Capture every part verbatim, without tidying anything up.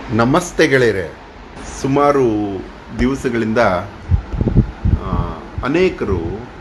ನಮಸ್ತೆ ಗೆಳೆಯರೆ. ಸುಮಾರು ದಿವಸಗಳಿಂದ ಆ, ಅನೇಕರು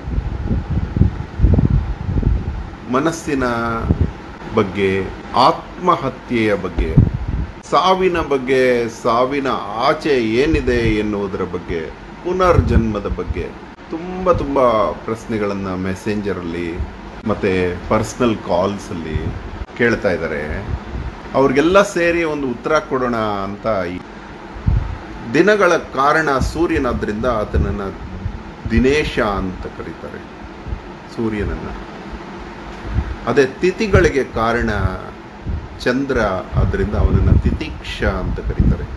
ಮನಸ್ಸಿನ ಬಗ್ಗೆ, ಆತ್ಮಹತ್ಯೆಯ ಬಗ್ಗೆ, ಸಾವಿನ ಬಗ್ಗೆ, ಸಾವಿನ ಆಚೆ ಏನಿದೆ ಎನ್ನುವುದರ ಬಗ್ಗೆ, ಪುನರ್ಜನ್ಮದ ಬಗ್ಗೆ ತುಂಬ ತುಂಬ ಪ್ರಶ್ನೆಗಳನ್ನು ಮೆಸೆಂಜರಲ್ಲಿ ಮತ್ತು ಪರ್ಸ್ನಲ್ ಕಾಲ್ಸಲ್ಲಿ ಕೇಳ್ತಾ ಇದ್ದಾರೆ. ಅವ್ರಿಗೆಲ್ಲ ಸೇರಿ ಒಂದು ಉತ್ತರ ಕೊಡೋಣ ಅಂತ. ಈ ದಿನಗಳ ಕಾರಣ ಸೂರ್ಯನಾದ್ರಿಂದ ಆತನನ್ನು ದಿನೇಶ ಅಂತ ಕರೀತಾರೆ, ಸೂರ್ಯನನ್ನು. ಅದೇ ತಿಥಿಗಳಿಗೆ ಕಾರಣ ಚಂದ್ರ, ಆದ್ದರಿಂದ ಅವನನ್ನು ತಿತಿಕ್ಷ ಅಂತ ಕರೀತಾರೆ.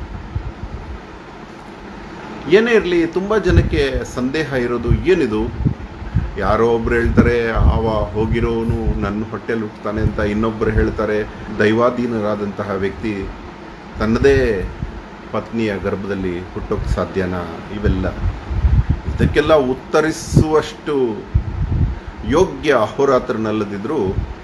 ಏನೇ ಇರಲಿ, ತುಂಬ ಜನಕ್ಕೆ ಸಂದೇಹ ಇರೋದು ಏನಿದು, ಯಾರೋ ಒಬ್ರು ಹೇಳ್ತಾರೆ ಅವ ಹೋಗಿರೋನು ನನ್ನ ಹೊಟ್ಟೆಲಿ ಹುಟ್ಟುತ್ತಾನೆ ಅಂತ, ಇನ್ನೊಬ್ಬರು ಹೇಳ್ತಾರೆ ದೈವಾಧೀನರಾದಂತಹ ವ್ಯಕ್ತಿ ತನ್ನದೇ ಪತ್ನಿಯ ಗರ್ಭದಲ್ಲಿ ಹುಟ್ಟೋಕ್ಕೆ ಸಾಧ್ಯನಾ. ಇವೆಲ್ಲ ಇದಕ್ಕೆಲ್ಲ ಉತ್ತರಿಸುವಷ್ಟು ಯೋಗ್ಯ ಅಹೋರಾತ್ರನಲ್ಲದಿದ್ದರೂ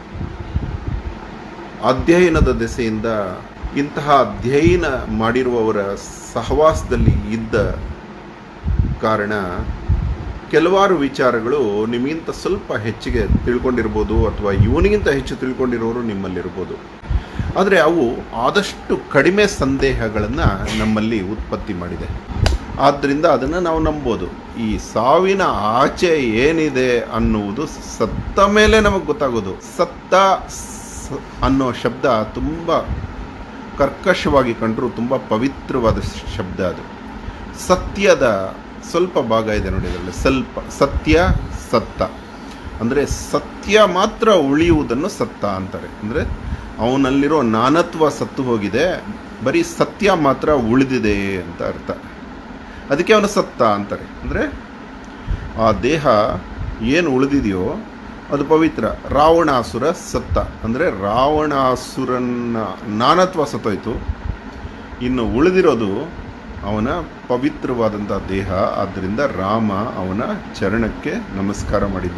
ಅಧ್ಯಯನದ ದೆಸೆಯಿಂದ ಇಂತಹ ಅಧ್ಯಯನ ಮಾಡಿರುವವರ ಸಹವಾಸದಲ್ಲಿ ಇದ್ದ ಕಾರಣ ಕೆಲವಾರು ವಿಚಾರಗಳು ನಿಮಗಿಂತ ಸ್ವಲ್ಪ ಹೆಚ್ಚಿಗೆ ತಿಳ್ಕೊಂಡಿರ್ಬೋದು, ಅಥವಾ ಇವನಿಗಿಂತ ಹೆಚ್ಚು ತಿಳ್ಕೊಂಡಿರೋರು ನಿಮ್ಮಲ್ಲಿರ್ಬೋದು. ಆದರೆ ಅವು ಆದಷ್ಟು ಕಡಿಮೆ ಸಂದೇಹಗಳನ್ನು ನಮ್ಮಲ್ಲಿ ಉತ್ಪತ್ತಿ ಮಾಡಿದೆ. ಆದ್ದರಿಂದ ಅದನ್ನು ನಾವು ನಂಬೋದು. ಈ ಸಾವಿನ ಆಚೆ ಏನಿದೆ ಅನ್ನುವುದು ಸತ್ತ ಮೇಲೆ ನಮಗೆ ಗೊತ್ತಾಗೋದು. ಸತ್ತ ಅನ್ನೋ ಶಬ್ದ ತುಂಬ ಕರ್ಕಶವಾಗಿ ಕಂಡರೂ ತುಂಬ ಪವಿತ್ರವಾದ ಶಬ್ದ. ಅದು ಸತ್ಯದ ಸ್ವಲ್ಪ ಭಾಗ ಇದೆ ನೋಡಿ ಅದರಲ್ಲಿ. ಸ್ವಲ್ಪ ಸತ್ಯ, ಸತ್ತ ಅಂದರೆ ಸತ್ಯ ಮಾತ್ರ ಉಳಿಯುವುದನ್ನು ಸತ್ತ ಅಂತಾರೆ. ಅಂದರೆ ಅವನಲ್ಲಿರೋ ನಾನತ್ವ ಸತ್ತು ಹೋಗಿದೆ, ಬರೀ ಸತ್ಯ ಮಾತ್ರ ಉಳಿದಿದೆ ಅಂತ ಅರ್ಥ. ಅದಕ್ಕೆ ಅವನು ಸತ್ತ ಅಂತಾರೆ. ಅಂದರೆ ಆ ದೇಹ ಏನು ಉಳಿದಿದೆಯೋ ಅದು ಪವಿತ್ರ. ರಾವಣಾಸುರ ಸತ್ತ ಅಂದರೆ ರಾವಣಾಸುರನ ನಾನತ್ವ ಸತ್ತೋಯ್ತು, ಇನ್ನು ಉಳಿದಿರೋದು ಅವನ ಪವಿತ್ರವಾದಂಥ ದೇಹ. ಆದ್ದರಿಂದ ರಾಮ ಅವನ ಚರಣಕ್ಕೆ ನಮಸ್ಕಾರ ಮಾಡಿದ್ದು.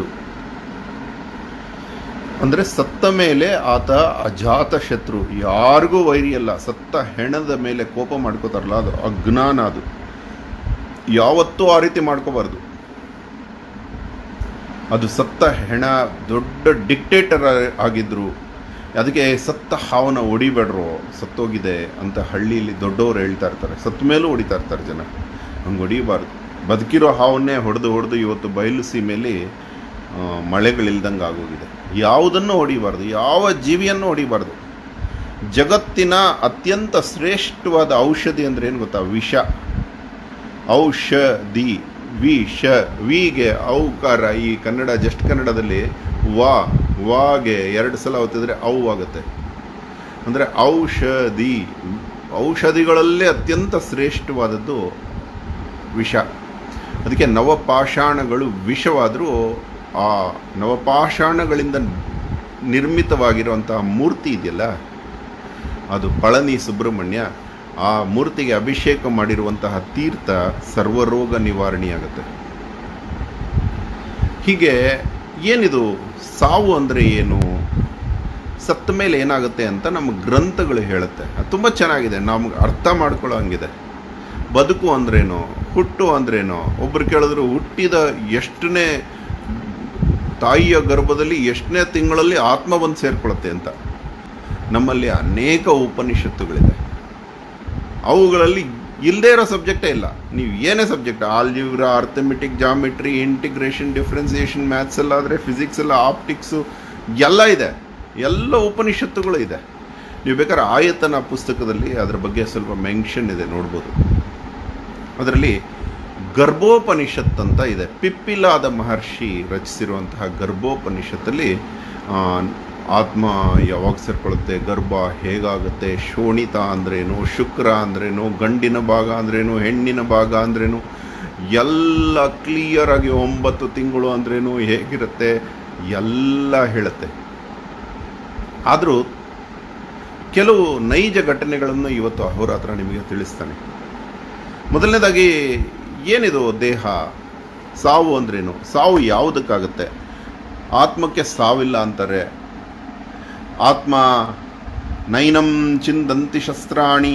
ಅಂದರೆ ಸತ್ತ ಮೇಲೆ ಆತ ಅಜಾತ ಶತ್ರು, ಯಾರಿಗೂ ವೈರಿಯಲ್ಲ. ಸತ್ತ ಹೆಣದ ಮೇಲೆ ಕೋಪ ಮಾಡ್ಕೋತಾರಲ್ಲ, ಅದು ಅಜ್ಞಾನ. ಅದು ಯಾವತ್ತೂ ಆ ರೀತಿ ಮಾಡ್ಕೋಬಾರ್ದು. ಅದು ಸತ್ತ ಹೆಣ ದೊಡ್ಡ ಡಿಕ್ಟೇಟರ್ ಆಗಿದ್ರು. ಅದಕ್ಕೆ ಸತ್ತ ಹಾವನ್ನ ಹೊಡಿಬೇಡ್ರು, ಸತ್ತೋಗಿದೆ ಅಂತ ಹಳ್ಳಿಯಲ್ಲಿ ದೊಡ್ಡವರು ಹೇಳ್ತಾ ಇರ್ತಾರೆ. ಸತ್ತ ಮೇಲೂ ಹೊಡಿತಾ ಇರ್ತಾರೆ ಜನ. ಹಂಗೆ ಹೊಡಿಬಾರ್ದು. ಬದುಕಿರೋ ಹಾವನ್ನೇ ಹೊಡೆದು ಹೊಡೆದು ಇವತ್ತು ಬಯಲು ಸೀಮೆಯಲ್ಲಿ ಮಳೆಗಳಿಲ್ದಂಗೆ ಆಗೋಗಿದೆ. ಯಾವುದನ್ನು ಹೊಡಿಬಾರ್ದು, ಯಾವ ಜೀವಿಯನ್ನು ಹೊಡಿಬಾರ್ದು. ಜಗತ್ತಿನ ಅತ್ಯಂತ ಶ್ರೇಷ್ಠವಾದ ಔಷಧಿ ಅಂದರೆ ಏನು ಗೊತ್ತಾ? ವಿಷ. ಔಷಧಿ, ವಿಷ. ವಿಗೆ ಔಕಾರ, ಈ ಕನ್ನಡ ಜಸ್ಟ್ ಕನ್ನಡದಲ್ಲಿ ವಾ ವಾಗೆ ಎರಡು ಸಲ ಒತ್ತಿದ್ರೆ ಔ ಆಗುತ್ತೆ. ಅಂದರೆ ಔಷಧಿ. ಔಷಧಿಗಳಲ್ಲೇ ಅತ್ಯಂತ ಶ್ರೇಷ್ಠವಾದದ್ದು ವಿಷ. ಅದಕ್ಕೆ ನವಪಾಷಾಣಗಳು ವಿಷವಾದರೂ ಆ ನವಪಾಷಾಣಗಳಿಂದ ನಿರ್ಮಿತವಾಗಿರುವಂತಹ ಮೂರ್ತಿ ಇದೆಯಲ್ಲ, ಅದು ಪಳನಿ ಸುಬ್ರಹ್ಮಣ್ಯ. ಆ ಮೂರ್ತಿಗೆ ಅಭಿಷೇಕ ಮಾಡಿರುವಂತಹ ತೀರ್ಥ ಸರ್ವರೋಗ ನಿವಾರಣೆಯಾಗುತ್ತೆ. ಹೀಗೆ ಏನಿದು ಸಾವು ಅಂದರೆ ಏನು, ಸತ್ತ ಮೇಲೆ ಏನಾಗುತ್ತೆ ಅಂತ ನಮ್ಮ ಗ್ರಂಥಗಳು ಹೇಳುತ್ತೆ. ಅದು ತುಂಬ ಚೆನ್ನಾಗಿದೆ, ನಮ್ಗೆ ಅರ್ಥ ಮಾಡ್ಕೊಳ್ಳೋ ಹಂಗಿದೆ. ಬದುಕು ಅಂದ್ರೇನು, ಹುಟ್ಟು ಅಂದ್ರೇನು. ಒಬ್ರು ಕೇಳಿದ್ರು ಹುಟ್ಟಿದ ಎಷ್ಟನೇ ತಾಯಿಯ ಗರ್ಭದಲ್ಲಿ ಎಷ್ಟನೇ ತಿಂಗಳಲ್ಲಿ ಆತ್ಮ ಬಂದು ಸೇರ್ಕೊಳ್ಳುತ್ತೆ ಅಂತ. ನಮ್ಮಲ್ಲಿ ಅನೇಕ ಉಪನಿಷತ್ತುಗಳಿದೆ, ಅವುಗಳಲ್ಲಿ ಇಲ್ಲದೇ ಇರೋ ಸಬ್ಜೆಕ್ಟೇ ಇಲ್ಲ. ನೀವು ಏನೇ subject, algebra, arithmetic, geometry, integration, differentiation, maths ಎಲ್ಲ ಆದರೆ, ಫಿಸಿಕ್ಸ್ ಎಲ್ಲ, ಆಪ್ಟಿಕ್ಸು ಎಲ್ಲ ಇದೆ. ಎಲ್ಲ ಉಪನಿಷತ್ತುಗಳು ಇದೆ. ನೀವು ಬೇಕಾದ್ರೆ ಆಯತನ ಪುಸ್ತಕದಲ್ಲಿ ಅದರ ಬಗ್ಗೆ ಸ್ವಲ್ಪ ಮೆನ್ಷನ್ ಇದೆ, ನೋಡ್ಬೋದು. ಅದರಲ್ಲಿ ಗರ್ಭೋಪನಿಷತ್ ಅಂತ ಇದೆ. ಪಿಪ್ಪಿಲಾದ ಮಹರ್ಷಿ ರಚಿಸಿರುವಂತಹ ಗರ್ಭೋಪನಿಷತ್ತಲ್ಲಿ ಆತ್ಮ ಯಾವಾಗ ಸೇರ್ಕೊಳ್ಳುತ್ತೆ, ಗರ್ಭ ಹೇಗಾಗುತ್ತೆ, ಶೋಣಿತ ಅಂದ್ರೇನು, ಶುಕ್ರ ಅಂದ್ರೇನು, ಗಂಡಿನ ಭಾಗ ಅಂದ್ರೇನು, ಹೆಣ್ಣಿನ ಭಾಗ ಅಂದ್ರೇನು, ಎಲ್ಲ ಕ್ಲಿಯರ್ ಆಗಿ ಒಂಬತ್ತು ತಿಂಗಳು ಅಂದ್ರೇನು, ಹೇಗಿರುತ್ತೆ ಎಲ್ಲ ಹೇಳುತ್ತೆ. ಆದರೂ ಕೆಲವು ನೈಜ ಘಟನೆಗಳನ್ನು ಇವತ್ತು ಅಹೋರಾತ್ರ ನಿಮಗೆ ತಿಳಿಸ್ತಾನೆ. ಮೊದಲನೇದಾಗಿ ಏನಿದು ದೇಹ, ಸಾವು ಅಂದ್ರೇನು, ಸಾವು ಯಾವುದಕ್ಕಾಗುತ್ತೆ? ಆತ್ಮಕ್ಕೆ ಸಾವಿಲ್ಲ ಅಂತಾರೆ. ಆತ್ಮ ನೈನಂ ಚಿಂದಂತಿ ಶಸ್ತ್ರಾಣಿ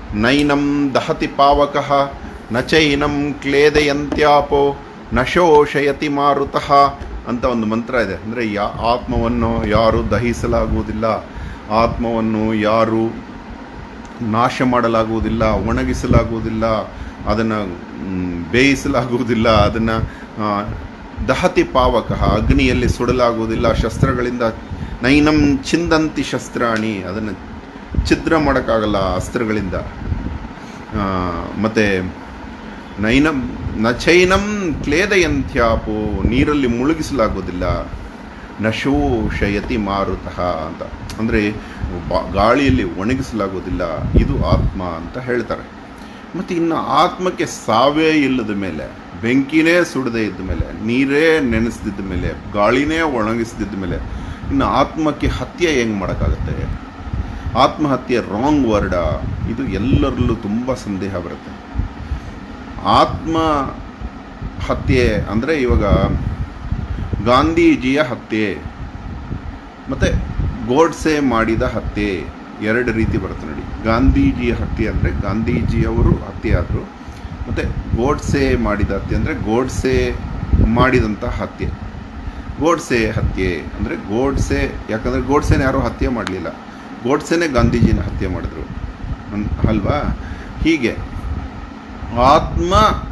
ನೈನಂ ದಹತಿ ಪಾವಕಃ ನ ಚೈನಂ ಕ್ಲೇದಯಂತ್ಯಾಪೋ ನ ಶೋಷಯತಿ ಮಾರುತಃ ಅಂತ ಒಂದು ಮಂತ್ರ ಇದೆ. ಅಂದರೆ ಯಾ ಆತ್ಮವನ್ನು ಯಾರು ದಹಿಸಲಾಗುವುದಿಲ್ಲ, ಆತ್ಮವನ್ನು ಯಾರು ನಾಶ ಮಾಡಲಾಗುವುದಿಲ್ಲ, ಒಣಗಿಸಲಾಗುವುದಿಲ್ಲ, ಅದನ್ನು ಬೇಯಿಸಲಾಗುವುದಿಲ್ಲ, ಅದನ್ನು ದಹತಿ ಪಾವಕಃ ಅಗ್ನಿಯಲ್ಲಿ ಸುಡಲಾಗುವುದಿಲ್ಲ, ಶಸ್ತ್ರಗಳಿಂದ ನೈನಂ ಚಿಂದಂತಿ ಶಸ್ತ್ರಾಣಿ, ಅದನ್ನು ಛಿದ್ರ ಮಾಡೋಕ್ಕಾಗಲ್ಲ ಅಸ್ತ್ರಗಳಿಂದ. ಮತ್ತು ನೈನಂ ನಚೈನಂ ಕ್ಲೇದಯಂತ್ಯಾಪೋ, ನೀರಲ್ಲಿ ಮುಳುಗಿಸಲಾಗುವುದಿಲ್ಲ, ನಶೋಷಯತಿ ಮಾರುತಃ ಅಂತ, ಅಂದರೆ ಗಾಳಿಯಲ್ಲಿ ಒಣಗಿಸಲಾಗುವುದಿಲ್ಲ, ಇದು ಆತ್ಮ ಅಂತ ಹೇಳ್ತಾರೆ. ಮತ್ತು ಇನ್ನು ಆತ್ಮಕ್ಕೆ ಸಾವೇ ಇಲ್ಲದ ಮೇಲೆ, ಬೆಂಕಿನೇ ಸುಡದೇ ಇದ್ದ ಮೇಲೆ, ನೀರೇ ನೆನೆಸ್ದಿದ್ದ ಮೇಲೆ, ಗಾಳಿನೇ ಒಣಗಿಸ್ದಿದ್ದ ಮೇಲೆ ಇನ್ನು ಆತ್ಮಕ್ಕೆ ಹತ್ಯೆ ಹೆಂಗೆ ಮಾಡೋಕ್ಕಾಗತ್ತೆ? ಆತ್ಮಹತ್ಯೆ ರಾಂಗ್ ವರ್ಡ? ಇದು ಎಲ್ಲರಲ್ಲೂ ತುಂಬ ಸಂದೇಹ ಬರುತ್ತೆ. ಆತ್ಮ ಹತ್ಯೆ ಅಂದರೆ ಇವಾಗ ಗಾಂಧೀಜಿಯ ಹತ್ಯೆ ಮತ್ತು ಗೋಡ್ಸೆ ಮಾಡಿದ ಹತ್ಯೆ ಎರಡು ರೀತಿ ಬರುತ್ತೆ ನೋಡಿ. ಗಾಂಧೀಜಿಯ ಹತ್ಯೆ ಅಂದರೆ ಗಾಂಧೀಜಿಯವರು ಹತ್ಯೆ ಆದರು, ಮತ್ತು ಗೋಡ್ಸೆ ಮಾಡಿದ ಹತ್ಯೆ ಅಂದರೆ ಗೋಡ್ಸೆ ಮಾಡಿದಂಥ ಹತ್ಯೆ. ಗೋಡ್ಸೆ ಹತ್ಯೆ ಅಂದರೆ ಗೋಡ್ಸೆ, ಯಾಕಂದರೆ ಗೋಡ್ಸೆನ ಯಾರೂ ಹತ್ಯೆ ಮಾಡಲಿಲ್ಲ, ಗೋಡ್ಸೆನೇ ಗಾಂಧೀಜಿನ ಹತ್ಯೆ ಮಾಡಿದ್ರು ಅಲ್ವಾ? ಹೀಗೆ ಆತ್ಮ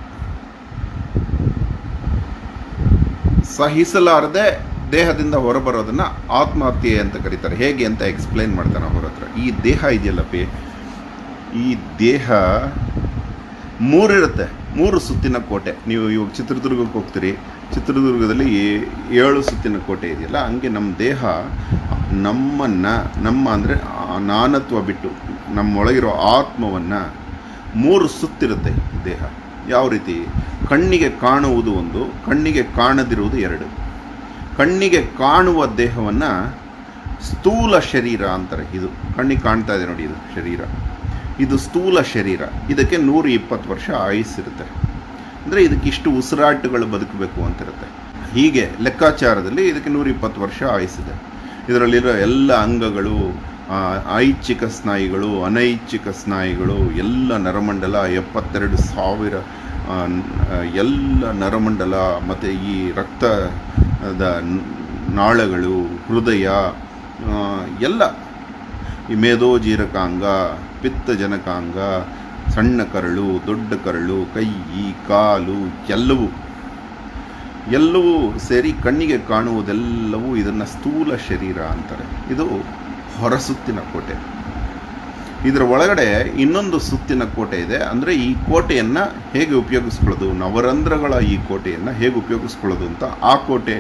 ಸಹಿಸಲಾರದೆ ದೇಹದಿಂದ ಹೊರಬರೋದನ್ನು ಆತ್ಮಹತ್ಯೆ ಅಂತ ಕರೀತಾರೆ. ಹೇಗೆ ಅಂತ ಎಕ್ಸ್ಪ್ಲೈನ್ ಮಾಡ್ತಾನೆ ಅವ್ರ ಹತ್ರ. ಈ ದೇಹ ಇದೆಯಲ್ಲಪ್ಪಿ, ಈ ದೇಹ ಮೂರಿರುತ್ತೆ, ಮೂರು ಸುತ್ತಿನ ಕೋಟೆ. ನೀವು ಇವಾಗ ಚಿತ್ರದುರ್ಗಕ್ಕೆ ಹೋಗ್ತೀರಿ, ಚಿತ್ರದುರ್ಗದಲ್ಲಿ ಏಳು ಸುತ್ತಿನ ಕೋಟೆ ಇದೆಯಲ್ಲ, ಹಂಗೆ ನಮ್ಮ ದೇಹ ನಮ್ಮನ್ನು, ನಮ್ಮ ಅಂದರೆ ನಾನತ್ವ ಬಿಟ್ಟು ನಮ್ಮೊಳಗಿರೋ ಆತ್ಮವನ್ನು ಮೂರು ಸುತ್ತಿರುತ್ತೆ ದೇಹ. ಯಾವ ರೀತಿ? ಕಣ್ಣಿಗೆ ಕಾಣುವುದು ಒಂದು, ಕಣ್ಣಿಗೆ ಕಾಣದಿರುವುದು ಎರಡು. ಕಣ್ಣಿಗೆ ಕಾಣುವ ದೇಹವನ್ನು ಸ್ಥೂಲ ಶರೀರ ಅಂತಾರೆ. ಇದು ಕಣ್ಣಿಗೆ ಕಾಣ್ತಾ ಇದೆ ನೋಡಿ, ಇದು ಶರೀರ, ಇದು ಸ್ಥೂಲ ಶರೀರ. ಇದಕ್ಕೆ ನೂರ ಇಪ್ಪತ್ತು ವರ್ಷ ಆಯುಸ್ಸಿರುತ್ತೆ. ಅಂದರೆ ಇದಕ್ಕೆ ಇಷ್ಟು ಉಸಿರಾಟಗಳು ಬದುಕಬೇಕು ಅಂತಿರುತ್ತೆ. ಹೀಗೆ ಲೆಕ್ಕಾಚಾರದಲ್ಲಿ ಇದಕ್ಕೆ ನೂರ ಇಪ್ಪತ್ತು ವರ್ಷ ಆಯುಸ್ಸಿದೆ. ಇದರಲ್ಲಿರೋ ಎಲ್ಲ ಅಂಗಗಳು, ಐಚ್ಛಿಕ ಸ್ನಾಯುಗಳು, ಅನೈಚ್ಛಿಕ ಸ್ನಾಯುಗಳು, ಎಲ್ಲ ನರಮಂಡಲ, ಎಪ್ಪತ್ತೆರಡು ಸಾವಿರ ಎಲ್ಲ ನರಮಂಡಲ, ಮತ್ತು ಈ ರಕ್ತದ ನಾಳಗಳು, ಹೃದಯ, ಎಲ್ಲ ಈ ಮೇದೋಜೀರಕಾಂಗ, ಪಿತ್ತಜನಕಾಂಗ, ಸಣ್ಣ ಕರಳು, ದೊಡ್ಡ ಕರಳು, ಕೈ, ಕಾಲು, ಎಲ್ಲವೂ ಎಲ್ಲವೂ ಸೇರಿ ಕಣ್ಣಿಗೆ ಕಾಣುವುದೆಲ್ಲವೂ ಇದನ್ನು ಸ್ಥೂಲ ಶರೀರ ಅಂತಾರೆ. ಇದು ಹೊರಸುತ್ತಿನ ಕೋಟೆ. ಇದರ ಒಳಗಡೆ ಇನ್ನೊಂದು ಸುತ್ತಿನ ಕೋಟೆ ಇದೆ. ಅಂದರೆ ಈ ಕೋಟೆಯನ್ನು ಹೇಗೆ ಉಪಯೋಗಿಸ್ಕೊಳ್ಳೋದು, ನವರಂಧ್ರಗಳ ಈ ಕೋಟೆಯನ್ನು ಹೇಗೆ ಉಪಯೋಗಿಸ್ಕೊಳ್ಳೋದು ಅಂತ, ಆ ಕೋಟೆ,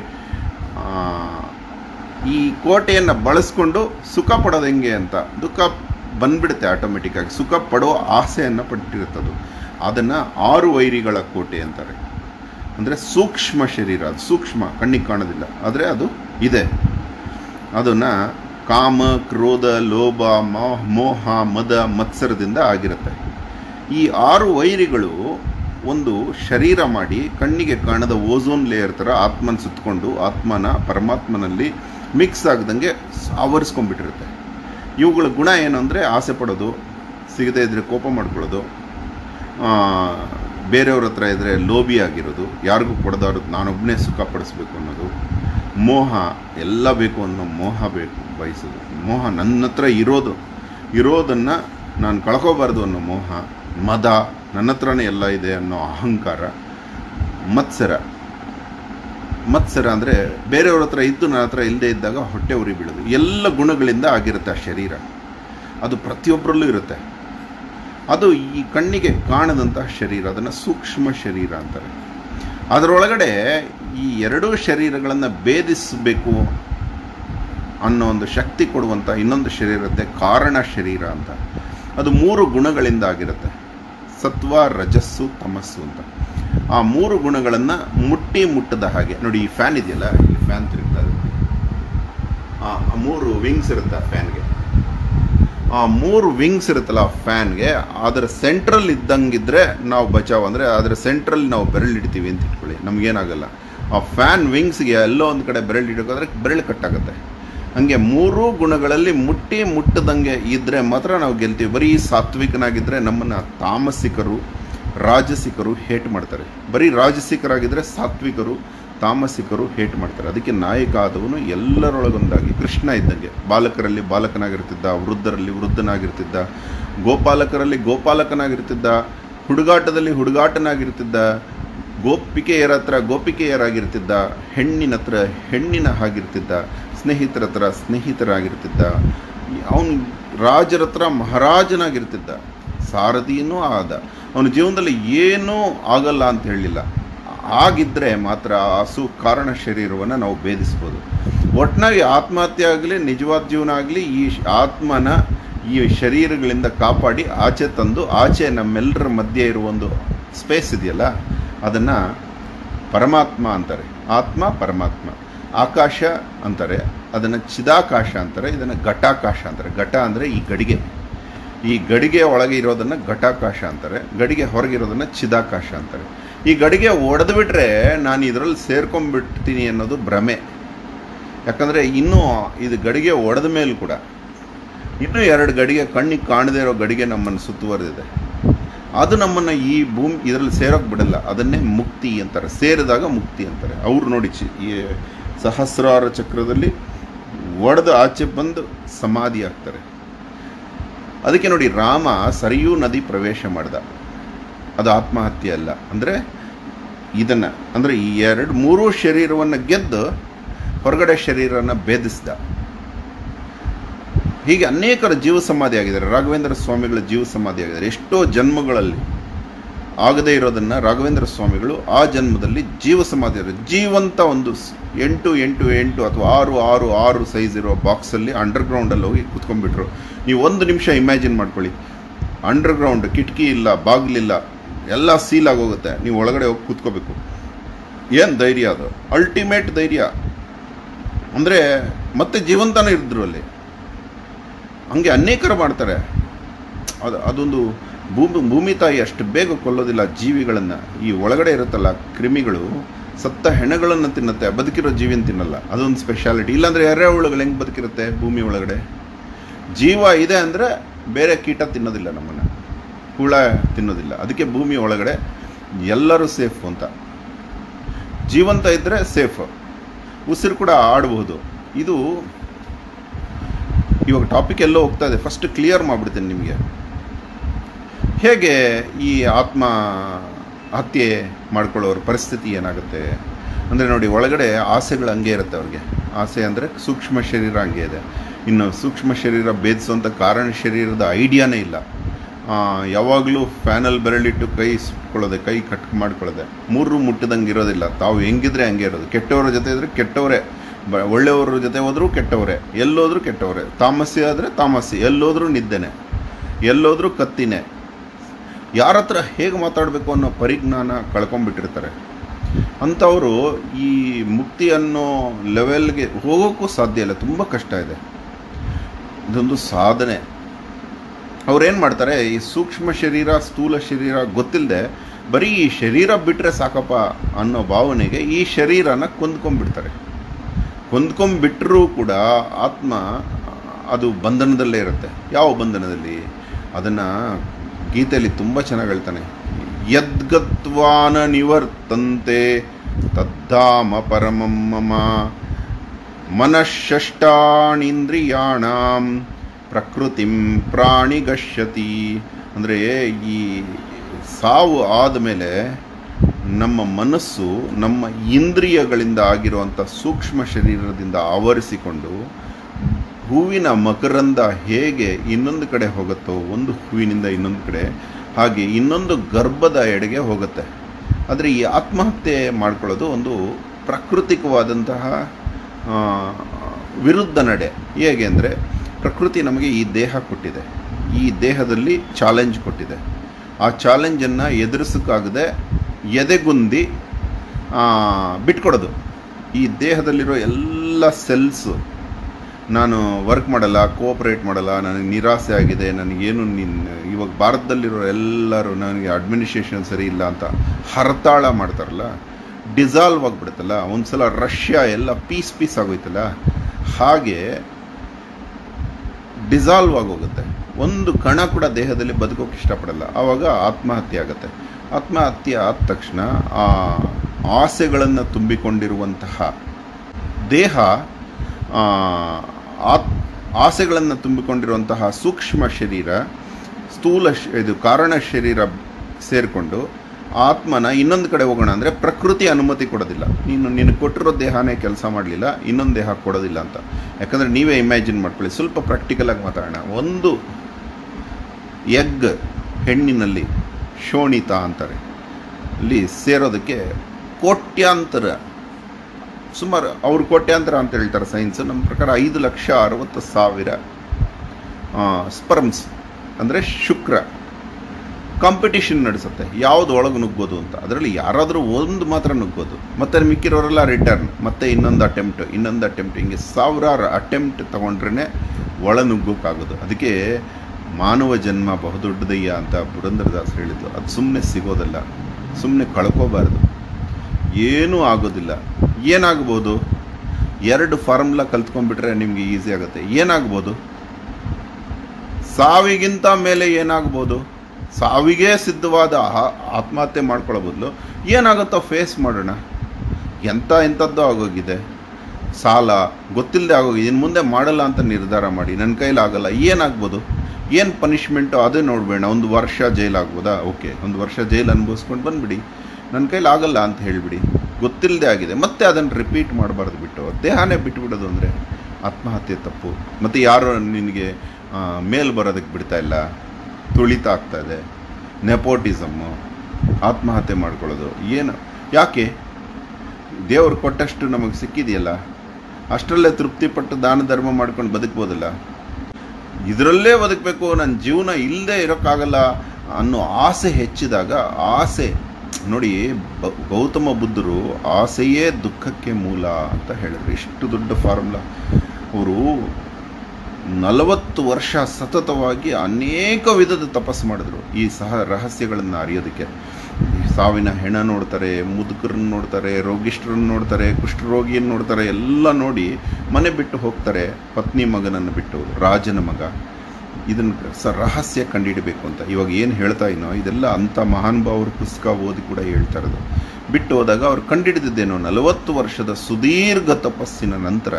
ಈ ಕೋಟೆಯನ್ನು ಬಳಸ್ಕೊಂಡು ಸುಖ ಪಡೋದು ಹೆಂಗೆ ಅಂತ. ದುಃಖ ಬಂದ್ಬಿಡುತ್ತೆ ಆಟೋಮೆಟಿಕ್ಕಾಗಿ, ಸುಖ ಪಡೋ ಆಸೆಯನ್ನು ಪಟ್ಟಿರುತ್ತದು. ಅದನ್ನು ಆರು ವೈರಿಗಳ ಕೋಟೆ ಅಂತಾರೆ. ಅಂದರೆ ಸೂಕ್ಷ್ಮ ಶರೀರ, ಅದು ಸೂಕ್ಷ್ಮ, ಕಣ್ಣಿಗೆ ಕಾಣೋದಿಲ್ಲ, ಆದರೆ ಅದು ಇದೆ. ಅದನ್ನು ಕಾಮ, ಕ್ರೋಧ, ಲೋಭ, ಮೋಹ, ಮದ, ಮತ್ಸರದಿಂದ ಆಗಿರುತ್ತೆ. ಈ ಆರು ವೈರಿಗಳು ಒಂದು ಶರೀರ ಮಾಡಿ ಕಣ್ಣಿಗೆ ಕಾಣದ ಓಝೋನ್ ಲೇಯರ್ ಥರ ಆತ್ಮನ ಸುತ್ತಕೊಂಡು ಆತ್ಮನ ಪರಮಾತ್ಮನಲ್ಲಿ ಮಿಕ್ಸ್ ಆಗದಂಗೆ ಆವರಿಸ್ಕೊಂಡ್ಬಿಟ್ಟಿರುತ್ತೆ. ಇವುಗಳ ಗುಣ ಏನು ಅಂದರೆ ಆಸೆ ಪಡೋದು, ಸಿಗದೇ ಇದ್ದರೆ ಕೋಪ ಮಾಡ್ಕೊಳ್ಳೋದು, ಬೇರೆಯವ್ರ ಹತ್ರ ಇದ್ದರೆ ಲೋಭಿ ಆಗಿರೋದು, ಯಾರಿಗೂ ಕೊಡದಾರೋದು, ನಾನೊಬ್ಬನೇ ಸುಖ ಪಡಿಸ್ಬೇಕು ಅನ್ನೋದು, ಮೋಹ, ಎಲ್ಲ ಬೇಕು ಅನ್ನೋ ಮೋಹ ಬೇಕು ಬಯಸೋದು, ಮೋಹ ನನ್ನ ಹತ್ರ ಇರೋದು ಇರೋದನ್ನು ನಾನು ಕಳ್ಕೋಬಾರ್ದು ಅನ್ನೋ ಮೋಹ, ಮದ, ನನ್ನ ಹತ್ರನೇ ಎಲ್ಲ ಇದೆ ಅನ್ನೋ ಅಹಂಕಾರ, ಮತ್ಸರ. ಮತ್ಸರ ಅಂದರೆ ಬೇರೆಯವ್ರ ಹತ್ರ ಇದ್ದು ನನ್ನ ಹತ್ರ ಇಲ್ಲದೆ ಇದ್ದಾಗ ಹೊಟ್ಟೆ ಉರಿ ಬೀಳೋದು. ಎಲ್ಲ ಗುಣಗಳಿಂದ ಆಗಿರುತ್ತೆ ಆ ಶರೀರ. ಅದು ಪ್ರತಿಯೊಬ್ಬರಲ್ಲೂ ಇರುತ್ತೆ. ಅದು ಈ ಕಣ್ಣಿಗೆ ಕಾಣದಂತಹ ಶರೀರ, ಅದನ್ನು ಸೂಕ್ಷ್ಮ ಶರೀರ ಅಂತಾರೆ. ಅದರೊಳಗಡೆ ಈ ಎರಡೂ ಶರೀರಗಳನ್ನು ಭೇದಿಸಬೇಕು ಅನ್ನೋ ಒಂದು ಶಕ್ತಿ ಕೊಡುವಂಥ ಇನ್ನೊಂದು ಶರೀರ ಇರುತ್ತೆ, ಕಾರಣ ಶರೀರ ಅಂತ. ಅದು ಮೂರು ಗುಣಗಳಿಂದ ಆಗಿರುತ್ತೆ, ಸತ್ವ, ರಜಸ್ಸು, ತಮಸ್ಸು ಅಂತ. ಆ ಮೂರು ಗುಣಗಳನ್ನು ಮುಟ್ಟಿ ಮುಟ್ಟದ ಹಾಗೆ ನೋಡಿ, ಈ ಫ್ಯಾನ್ ಇದೆಯಲ್ಲ, ಈ ಫ್ಯಾನ್ ತಿರುಗ್ತದೆ, ಆ ಮೂರು ವಿಂಗ್ಸ್ ಇರುತ್ತೆ ಆ ಫ್ಯಾನ್ಗೆ. ಆ ಮೂರು ವಿಂಗ್ಸ್ ಇರುತ್ತಲ್ಲ ಆ ಫ್ಯಾನ್ಗೆ, ಅದರ ಸೆಂಟ್ರಲ್ ಇದ್ದಂಗಿದ್ರೆ ನಾವು ಬಚಾವ್. ಅಂದರೆ ಅದರ ಸೆಂಟ್ರಲ್ಲಿ ನಾವು ಬೆರಳು ಇಡ್ತೀವಿ ಅಂತ ಇಟ್ಕೊಳ್ಳಿ, ನಮಗೇನಾಗಲ್ಲ. ಆ ಫ್ಯಾನ್ ವಿಂಗ್ಸ್ಗೆ ಎಲ್ಲೋ ಒಂದು ಕಡೆ ಬೆರಳು ಇಡೋಕ್ಕಾದ್ರೆ ಬೆರಳು ಕಟ್ಟಾಗುತ್ತೆ. ಹಂಗೆ ಮೂರೂ ಗುಣಗಳಲ್ಲಿ ಮುಟ್ಟಿ ಮುಟ್ಟದಂಗೆ ಇದ್ದರೆ ಮಾತ್ರ ನಾವು ಗೆಲ್ತೀವಿ. ಬರೀ ಸಾತ್ವಿಕನಾಗಿದ್ದರೆ ನಮ್ಮನ್ನು ತಾಮಸಿಕರು ರಾಜಸಿಕರು ಹೇಟ್ ಮಾಡ್ತಾರೆ. ಬರೀ ರಾಜಸಿಕರಾಗಿದ್ದರೆ ಸಾತ್ವಿಕರು ತಾಮಸಿಕರು ಹೇಟ್ ಮಾಡ್ತಾರೆ. ಅದಕ್ಕೆ ನಾಯಕ ಆದವನು ಎಲ್ಲರೊಳಗೊಂದಾಗಿ ಕೃಷ್ಣ ಇದ್ದಂಗೆ, ಬಾಲಕರಲ್ಲಿ ಬಾಲಕನಾಗಿರ್ತಿದ್ದ, ವೃದ್ಧರಲ್ಲಿ ವೃದ್ಧನಾಗಿರ್ತಿದ್ದ, ಗೋಪಾಲಕರಲ್ಲಿ ಗೋಪಾಲಕನಾಗಿರ್ತಿದ್ದ, ಹುಡುಗಾಟದಲ್ಲಿ ಹುಡುಗಾಟನಾಗಿರ್ತಿದ್ದ, ಗೋಪಿಕೆಯರ ಹತ್ರ ಗೋಪಿಕೆಯರಾಗಿರ್ತಿದ್ದ, ಹೆಣ್ಣಿನ ಹತ್ರ ಹೆಣ್ಣಿನ ಹಾಗಿರ್ತಿದ್ದ, ಸ್ನೇಹಿತರ ಹತ್ರ ಸ್ನೇಹಿತರಾಗಿರ್ತಿದ್ದ, ಅವನು ರಾಜರ ಹತ್ರ ಮಹಾರಾಜನಾಗಿರ್ತಿದ್ದ, ಸಾರಥಿಯೂ ಆದ. ಅವನ ಜೀವನದಲ್ಲಿ ಏನೂ ಆಗಲ್ಲ ಅಂತ ಹೇಳಲಿಲ್ಲ. ಆಗಿದ್ದರೆ ಮಾತ್ರ ಹಸು ಕಾರಣ ಶರೀರವನ್ನು ನಾವು ಭೇದಿಸ್ಬೋದು. ಒಟ್ಟಿನಾಗಿ ಆತ್ಮಹತ್ಯೆ ಆಗಲಿ ನಿಜವಾದ ಜೀವನ ಆಗಲಿ ಈ ಆತ್ಮನ ಈ ಶರೀರಗಳಿಂದ ಕಾಪಾಡಿ ಆಚೆ ತಂದು ಆಚೆ ನಮ್ಮೆಲ್ಲರ ಮಧ್ಯೆ ಇರುವ ಒಂದು ಸ್ಪೇಸ್ ಇದೆಯಲ್ಲ, ಅದನ್ನು ಪರಮಾತ್ಮ ಅಂತಾರೆ. ಆತ್ಮ ಪರಮಾತ್ಮ. ಆಕಾಶ ಅಂತಾರೆ, ಅದನ್ನು ಚಿದಾಕಾಶ ಅಂತಾರೆ, ಇದನ್ನು ಘಟಾಕಾಶ ಅಂತಾರೆ. ಘಟ ಅಂದರೆ ಈ ಗಡಿಗೆ, ಈ ಗಡಿಗೆ ಒಳಗೆ ಇರೋದನ್ನು ಘಟಾಕಾಶ ಅಂತಾರೆ, ಗಡಿಗೆ ಹೊರಗಿರೋದನ್ನು ಚಿದಾಕಾಶ ಅಂತಾರೆ. ಈ ಗಡಿಗೆ ಒಡೆದು ಬಿಟ್ರೆ ನಾನು ಇದರಲ್ಲಿ ಸೇರ್ಕೊಂಡ್ಬಿಡ್ತೀನಿ ಅನ್ನೋದು ಭ್ರಮೆ. ಯಾಕಂದರೆ ಇನ್ನೂ ಇದು ಗಡಿಗೆ ಒಡೆದ ಮೇಲೆ ಕೂಡ ಇನ್ನೂ ಎರಡು ಗಡಿಗೆ, ಕಣ್ಣಿಗೆ ಕಾಣದೇ ಇರೋ ಗಡಿಗೆ ನಮ್ಮನ್ನು ಸುತ್ತುವರೆದಿದೆ. ಅದು ನಮ್ಮನ್ನು ಈ ಭೂಮಿ ಇದರಲ್ಲಿ ಸೇರೋಕ್ಕೆ ಬಿಡಲ್ಲ. ಅದನ್ನೇ ಮುಕ್ತಿ ಅಂತಾರೆ. ಸೇರಿದಾಗ ಮುಕ್ತಿ ಅಂತಾರೆ. ಅವ್ರು ನೋಡಿ ಚಿ ಈ ಸಹಸ್ರಾರ ಚಕ್ರದಲ್ಲಿ ಒಡೆದು ಆಚೆ ಬಂದು ಸಮಾಧಿ ಆಗ್ತಾರೆ. ಅದಕ್ಕೆ ನೋಡಿ, ರಾಮ ಸರಿಯೂ ನದಿ ಪ್ರವೇಶ ಮಾಡ್ದ. ಅದು ಆತ್ಮಹತ್ಯೆ ಅಲ್ಲ. ಅಂದರೆ ಇದನ್ನು ಅಂದರೆ ಈ ಎರಡು ಮೂರೂ ಶರೀರವನ್ನು ಗೆದ್ದು ಹೊರಗಡೆ ಶರೀರನ ಭೇದಿಸ್ದ. ಹೀಗೆ ಅನೇಕರ ಜೀವ ಸಮಾಧಿ ಆಗಿದ್ದಾರೆ. ರಾಘವೇಂದ್ರ ಸ್ವಾಮಿಗಳ ಜೀವ ಸಮಾಧಿ ಆಗಿದ್ದಾರೆ. ಎಷ್ಟೋ ಜನ್ಮಗಳಲ್ಲಿ ಆಗದೇ ಇರೋದನ್ನು ರಾಘವೇಂದ್ರ ಸ್ವಾಮಿಗಳು ಆ ಜನ್ಮದಲ್ಲಿ ಜೀವ ಸಮಾಧಿ ಆಗಿದ್ದಾರೆ. ಜೀವಂತ ಒಂದು ಎಂಟು ಎಂಟು ಎಂಟು ಅಥವಾ ಆರು ಆರು ಆರು ಸೈಜ್ ಇರೋ ಬಾಕ್ಸಲ್ಲಿ ಅಂಡರ್ಗ್ರೌಂಡಲ್ಲಿ ಹೋಗಿ ಕೂತ್ಕೊಂಡ್ಬಿಟ್ರು. ನೀವು ಒಂದು ನಿಮಿಷ ಇಮ್ಯಾಜಿನ್ ಮಾಡ್ಕೊಳ್ಳಿ. ಅಂಡರ್ಗ್ರೌಂಡ್, ಕಿಟಕಿ ಇಲ್ಲ, ಬಾಗಿಲಿಲ್ಲ, ಎಲ್ಲ ಸೀಲ್ ಆಗೋಗುತ್ತೆ. ನೀವು ಒಳಗಡೆ ಹೋಗಿ ಕೂತ್ಕೋಬೇಕು. ಏನು ಧೈರ್ಯ ಅದು! ಅಲ್ಟಿಮೇಟ್ ಧೈರ್ಯ. ಅಂದರೆ ಮತ್ತೆ ಜೀವಂತನೇ ಇದ್ರು ಅಲ್ಲಿ. ಹಂಗೆ ಅನೇಕರು ಮಾಡ್ತಾರೆ. ಅದು ಅದೊಂದು ಭೂಮಿ ಭೂಮಿ ತಾಯಿ ಅಷ್ಟು ಬೇಗ ಕೊಲ್ಲೋದಿಲ್ಲ ಜೀವಿಗಳನ್ನು. ಈ ಒಳಗಡೆ ಇರುತ್ತಲ್ಲ ಕ್ರಿಮಿಗಳು, ಸತ್ತ ಹೆಣಗಳನ್ನು ತಿನ್ನುತ್ತೆ, ಬದುಕಿರೋ ಜೀವಿನ ತಿನ್ನಲ್ಲ. ಅದೊಂದು ಸ್ಪೆಷಾಲಿಟಿ. ಇಲ್ಲಾಂದರೆ ಎರೆಹುಳುಗಳು ಹೆಂಗೆ ಬದುಕಿರುತ್ತೆ ಭೂಮಿ ಒಳಗಡೆ? ಜೀವ ಇದೆ ಅಂದರೆ ಬೇರೆ ಕೀಟ ತಿನ್ನೋದಿಲ್ಲ, ನಮ್ಮನ್ನು ಹುಳ ತಿನ್ನೋದಿಲ್ಲ. ಅದಕ್ಕೆ ಭೂಮಿ ಒಳಗಡೆ ಎಲ್ಲರೂ ಸೇಫ್ ಅಂತ. ಜೀವಂತ ಇದ್ದರೆ ಸೇಫ್, ಉಸಿರು ಕೂಡ ಆಡಬಹುದು. ಇದು ಇವಾಗ ಟಾಪಿಕ್ ಎಲ್ಲೋ ಹೋಗ್ತಾ ಇದೆ. ಫಸ್ಟ್ ಕ್ಲಿಯರ್ ಮಾಡಿಬಿಡ್ತೇನೆ ನಿಮಗೆ. ಹೇಗೆ ಈ ಆತ್ಮ ಹತ್ಯೆ ಮಾಡ್ಕೊಳ್ಳೋರ ಪರಿಸ್ಥಿತಿ ಏನಾಗುತ್ತೆ ಅಂದರೆ ನೋಡಿ, ಒಳಗಡೆ ಆಸೆಗಳು ಹಂಗೆ ಇರುತ್ತೆ ಅವ್ರಿಗೆ. ಆಸೆ ಅಂದರೆ ಸೂಕ್ಷ್ಮ ಶರೀರ ಹಂಗೆ ಇದೆ. ಇನ್ನು ಸೂಕ್ಷ್ಮ ಶರೀರ ಭೇದಿಸುವಂಥ ಕಾರಣ ಶರೀರದ ಐಡಿಯಾನೇ ಇಲ್ಲ. ಯಾವಾಗಲೂ ಫ್ಯಾನಲ್ಲಿ ಬೆರಳಿಟ್ಟು ಕೈ ಸುಟ್ಕೊಳ್ಳೋದೆ, ಕೈ ಕಟ್ ಮಾಡ್ಕೊಳ್ಳೋದೆ, ಮೂರು ಮುಟ್ಟಿದಂಗೆ ಇರೋದಿಲ್ಲ. ತಾವು ಹೆಂಗಿದ್ರೆ ಹಂಗೆ ಇರೋದು. ಕೆಟ್ಟವರ ಜೊತೆ ಇದ್ದರೆ ಕೆಟ್ಟವರೇ, ಬ ಒಳ್ಳೆಯವ್ರ ಜೊತೆ ಹೋದರೂ ಕೆಟ್ಟವರೇ, ಎಲ್ಲೋದ್ರೂ ಕೆಟ್ಟವರೇ. ತಾಮಸಿ ಆದರೆ ತಾಮಸಿ, ಎಲ್ಲೋದ್ರೂ ನಿದ್ದೆನೆ, ಎಲ್ಲೋದ್ರೂ ಕತ್ತಿನೇ. ಯಾರ ಹತ್ರ ಹೇಗೆ ಮಾತಾಡಬೇಕು ಅನ್ನೋ ಪರಿಜ್ಞಾನ ಕಳ್ಕೊಂಡ್ಬಿಟ್ಟಿರ್ತಾರೆ. ಅಂಥವರು ಈ ಮುಕ್ತಿ ಅನ್ನೋ ಲೆವೆಲ್ಗೆ ಹೋಗೋಕ್ಕೂ ಸಾಧ್ಯ ಇಲ್ಲ. ತುಂಬ ಕಷ್ಟ ಇದೆ. ಇದೊಂದು ಸಾಧನೆ. ಅವ್ರೇನು ಮಾಡ್ತಾರೆ, ಈ ಸೂಕ್ಷ್ಮ ಶರೀರ ಸ್ಥೂಲ ಶರೀರ ಗೊತ್ತಿಲ್ಲದೆ ಬರೀ ಈ ಶರೀರ ಬಿಟ್ಟರೆ ಸಾಕಪ್ಪ ಅನ್ನೋ ಭಾವನೆಗೆ ಈ ಶರೀರನ ಕೊಂದ್ಕೊಂಡ್ಬಿಡ್ತಾರೆ. ಕೊಂದ್ಕೊಂಡ್ಬಿಟ್ಟರೂ ಕೂಡ ಆತ್ಮ ಅದು ಬಂಧನದಲ್ಲೇ ಇರುತ್ತೆ. ಯಾವ ಬಂಧನದಲ್ಲಿ? ಅದನ್ನು ಗೀತೆಯಲ್ಲಿ ತುಂಬ ಚೆನ್ನಾಗಿ ಹೇಳ್ತಾನೆ. ಯದ್ಗತ್ವಾನ ನಿವರ್ತಂತೆ ತದ್ದಾಮ ಪರಮಂ ಮಮ ಮನಃಷಷ್ಟಾಣೀಂದ್ರಿಯಾಣಾಂ ಪ್ರಕೃತಿಂ ಪ್ರಾಣಿಗಶ್ಯತಿ. ಅಂದರೆ ಈ ಸಾವು ಆದಮೇಲೆ ನಮ್ಮ ಮನಸ್ಸು ನಮ್ಮ ಇಂದ್ರಿಯಗಳಿಂದ ಆಗಿರುವಂಥ ಸೂಕ್ಷ್ಮ ಶರೀರದಿಂದ ಆವರಿಸಿಕೊಂಡು ಹೂವಿನ ಮಕರಂದ ಹೇಗೆ ಇನ್ನೊಂದು ಕಡೆ ಹೋಗುತ್ತೋ, ಒಂದು ಹೂವಿನಿಂದ ಇನ್ನೊಂದು ಕಡೆ, ಹಾಗೆ ಇನ್ನೊಂದು ಗರ್ಭದ ಎಡೆಗೆ ಹೋಗುತ್ತೆ. ಆದರೆ ಈ ಆತ್ಮಹತ್ಯೆ ಮಾಡ್ಕೊಳ್ಳೋದು ಒಂದು ಪ್ರಾಕೃತಿಕವಾದಂತಹ ವಿರುದ್ಧ ನಡೆ. ಹೇಗೆ ಅಂದರೆ, ಪ್ರಕೃತಿ ನಮಗೆ ಈ ದೇಹ ಕೊಟ್ಟಿದೆ, ಈ ದೇಹದಲ್ಲಿ ಚಾಲೆಂಜ್ ಕೊಟ್ಟಿದೆ. ಆ ಚಾಲೆಂಜನ್ನು ಎದುರಿಸೋಕ್ಕಾಗದೆ ಎದೆಗುಂದಿ ಬಿಟ್ಕೊಡೋದು. ಈ ದೇಹದಲ್ಲಿರೋ ಎಲ್ಲ ಸೆಲ್ಸು ನಾನು ವರ್ಕ್ ಮಾಡಲ್ಲ, ಕೋಆಪ್ರೇಟ್ ಮಾಡಲ್ಲ, ನನಗೆ ನಿರಾಸೆ ಆಗಿದೆ, ನನಗೇನು ನಿನ್ನ ಇವಾಗ ಭಾರತದಲ್ಲಿರೋ ಎಲ್ಲರೂ ನನಗೆ ಅಡ್ಮಿನಿಸ್ಟ್ರೇಷನ್ ಸರಿ ಇಲ್ಲ ಅಂತ ಹರತಾಳ ಮಾಡ್ತಾರಲ್ಲ, ಡಿಸಾಲ್ವ್ ಆಗಿಬಿಡುತ್ತಲ್ಲ. ಒಂದು ಸಲ ರಷ್ಯಾ ಎಲ್ಲ ಪೀಸ್ ಪೀಸ್ ಆಗೋಯ್ತಲ್ಲ, ಹಾಗೆ ಡಿಸಾಲ್ವ್ ಆಗೋಗುತ್ತೆ. ಒಂದು ಕಣ ಕೂಡ ದೇಹದಲ್ಲಿ ಬದುಕೋಕೆ ಇಷ್ಟಪಡಲ್ಲ. ಆವಾಗ ಆತ್ಮಹತ್ಯೆ ಆಗುತ್ತೆ. ಆತ್ಮಹತ್ಯೆ ಆದ ತಕ್ಷಣ ಆ ಆಸೆಗಳನ್ನು ತುಂಬಿಕೊಂಡಿರುವಂತಹ ದೇಹ, ಆಸೆಗಳನ್ನು ತುಂಬಿಕೊಂಡಿರುವಂತಹ ಸೂಕ್ಷ್ಮ ಶರೀರ, ಸ್ಥೂಲ ಇದು ಕಾರಣ ಶರೀರ ಸೇರಿಕೊಂಡು ಆತ್ಮನ ಇನ್ನೊಂದು ಕಡೆ ಹೋಗೋಣ ಅಂದರೆ ಪ್ರಕೃತಿ ಅನುಮತಿ ಕೊಡೋದಿಲ್ಲ. ನೀನು ನಿನಗೆ ಕೊಟ್ಟಿರೋ ದೇಹನೇ ಕೆಲಸ ಮಾಡಲಿಲ್ಲ, ಇನ್ನೊಂದು ದೇಹ ಕೊಡೋದಿಲ್ಲ ಅಂತ. ಯಾಕಂದರೆ ನೀವೇ ಇಮ್ಯಾಜಿನ್ ಮಾಡ್ಕೊಳ್ಳಿ, ಸ್ವಲ್ಪ ಪ್ರಾಕ್ಟಿಕಲಾಗಿ ಮಾತಾಡೋಣ. ಒಂದು ಎಗ್ ಹೆಣ್ಣಿನಲ್ಲಿ ಶೋಣಿತ ಅಂತಾರೆ, ಅಲ್ಲಿ ಸೇರೋದಕ್ಕೆ ಕೋಟ್ಯಾಂತರ, ಸುಮಾರು ಅವರು ಕೋಟ್ಯಾಂತರ ಅಂತ ಹೇಳ್ತಾರೆ ಸೈನ್ಸ್, ನಮ್ಮ ಪ್ರಕಾರ ಐದು ಲಕ್ಷ ಅರವತ್ತು ಸಾವಿರ ಸ್ಪರ್ಮ್ಸ್ ಅಂದರೆ ಶುಕ್ರ ಕಾಂಪಿಟಿಷನ್ ನಡೆಸುತ್ತೆ ಯಾವುದು ಒಳಗೆ ನುಗ್ಗೋದು ಅಂತ. ಅದರಲ್ಲಿ ಯಾರಾದರೂ ಒಂದು ಮಾತ್ರ ನುಗ್ಗೋದು, ಮತ್ತು ಮಿಕ್ಕಿರೋರೆಲ್ಲ ರಿಟರ್ನ್, ಮತ್ತೆ ಇನ್ನೊಂದು ಅಟೆಂಪ್ಟ್ ಇನ್ನೊಂದು ಅಟೆಂಪ್ಟ್ ಹಿಂಗೆ ಸಾವಿರಾರು ಅಟೆಂಪ್ಟ್ ತೊಗೊಂಡ್ರೇ ಒಳ ನುಗ್ಗೋಕ್ಕಾಗೋದು. ಅದಕ್ಕೆ ಮಾನವ ಜನ್ಮ ಬಹುದೊಡ್ಡದಯ್ಯ ಅಂತ ಪುರಂದರದಾಸ್ ಹೇಳಿದ್ದು. ಅದು ಸುಮ್ಮನೆ ಸಿಗೋದಲ್ಲ, ಸುಮ್ಮನೆ ಕಳ್ಕೋಬಾರ್ದು. ಏನೂ ಆಗೋದಿಲ್ಲ. ಏನಾಗ್ಬೋದು? ಎರಡು ಫಾರ್ಮುಲಾ ಕಲ್ತ್ಕೊಂಡ್ಬಿಟ್ರೆ ನಿಮಗೆ ಈಸಿ ಆಗುತ್ತೆ. ಏನಾಗ್ಬೋದು? ಸಾವಿಗಿಂತ ಮೇಲೆ ಏನಾಗ್ಬೋದು? ಸಾವಿಗೆ ಸಿದ್ಧವಾದ ಆತ್ಮಹತ್ಯೆ ಮಾಡ್ಕೊಳ್ಳೋ ಬದಲು ಏನಾಗುತ್ತೋ ಫೇಸ್ ಮಾಡೋಣ. ಎಂಥ ಎಂಥದ್ದು ಆಗೋಗಿದೆ, ಸಾಲ ಗೊತ್ತಿಲ್ಲದೆ ಆಗೋಗಿದೆ, ಇನ್ನು ಮುಂದೆ ಮಾಡಲ್ಲ ಅಂತ ನಿರ್ಧಾರ ಮಾಡಿ. ನನ್ನ ಕೈಲಾಗಲ್ಲ, ಏನಾಗ್ಬೋದು? ಏನು ಪನಿಷ್ಮೆಂಟು ಅದೇ ನೋಡಬೇಡ. ಒಂದು ವರ್ಷ ಜೈಲಾಗ್ಬೋದಾ? ಓಕೆ, ಒಂದು ವರ್ಷ ಜೈಲು ಅನುಭವಿಸ್ಕೊಂಡು ಬಂದುಬಿಡಿ. ನನ್ನ ಕೈಲಾಗಲ್ಲ ಅಂತ ಹೇಳಿಬಿಡಿ. ಗೊತ್ತಿಲ್ಲದೆ ಆಗಿದೆ, ಮತ್ತೆ ಅದನ್ನು ರಿಪೀಟ್ ಮಾಡಬಾರ್ದು. ಬಿಟ್ಟು ದೇಹನೇ ಬಿಟ್ಟುಬಿಡೋದು ಅಂದರೆ ಆತ್ಮಹತ್ಯೆ ತಪ್ಪು. ಮತ್ತು ಯಾರು ನಿನಗೆ ಮೇಲ್ ಬರೋದಕ್ಕೆ ಬಿಡ್ತಾ ಇಲ್ಲ, ತುಳಿತ ಆಗ್ತಾ ಇದೆ, ನೆಪೋಟಿಸಮ್ಮು, ಆತ್ಮಹತ್ಯೆ ಮಾಡ್ಕೊಳ್ಳೋದು. ಏನು ಯಾಕೆ? ದೇವರು ಕೊಟ್ಟಷ್ಟು ನಮಗೆ ಸಿಕ್ಕಿದೆಯಲ್ಲ, ಅಷ್ಟರಲ್ಲೇ ತೃಪ್ತಿಪಟ್ಟು ದಾನ ಧರ್ಮ ಮಾಡ್ಕೊಂಡು ಬದುಕ್ಬೋದಲ್ಲ. ಇದರಲ್ಲೇ ಬದುಕಬೇಕು, ನನ್ನ ಜೀವನ ಇಲ್ಲದೆ ಇರೋಕ್ಕಾಗಲ್ಲ ಅನ್ನೋ ಆಸೆ ಹೆಚ್ಚಿದಾಗ, ಆಸೆ ನೋಡಿ, ಗೌತಮ ಬುದ್ಧರು ಆಸೆಯೇ ದುಃಖಕ್ಕೆ ಮೂಲ ಅಂತ ಹೇಳಿದ್ರು. ಇಷ್ಟು ದೊಡ್ಡ ಫಾರ್ಮುಲಾ. ಅವರು ನಲವತ್ತು ವರ್ಷ ಸತತವಾಗಿ ಅನೇಕ ವಿಧದ ತಪಸ್ಸು ಮಾಡಿದ್ರು ಈ ಸಹ ರಹಸ್ಯಗಳನ್ನು ಅರಿಯೋದಕ್ಕೆ. ಸಾವಿನ ಹೆಣ ನೋಡ್ತಾರೆ, ಮುದುಕರನ್ನು ನೋಡ್ತಾರೆ, ರೋಗಿಷ್ಠರನ್ನು ನೋಡ್ತಾರೆ, ಕುಷ್ಠರೋಗಿಯನ್ನು ನೋಡ್ತಾರೆ, ಎಲ್ಲ ನೋಡಿ ಮನೆ ಬಿಟ್ಟು ಹೋಗ್ತಾರೆ, ಪತ್ನಿ ಮಗನನ್ನು ಬಿಟ್ಟು, ರಾಜನ ಮಗ. ಇದನ್ನು ಸ ರಹಸ್ಯ ಕಂಡುಹಿಡಬೇಕು ಅಂತ ಇವಾಗ ಏನು ಹೇಳ್ತಾ ಇನ್ನೋ ಇದೆಲ್ಲ ಅಂಥ ಮಹಾನುಭಾವ್ರ ಪುಸ್ತಕ ಓದಿ ಕೂಡ ಹೇಳ್ತಾ ಇರೋದು. ಬಿಟ್ಟು ಹೋದಾಗ ಅವ್ರು ಕಂಡುಹಿಡಿದಿದ್ದೇನೋ ನಲವತ್ತು ವರ್ಷದ ಸುದೀರ್ಘ ತಪಸ್ಸಿನ ನಂತರ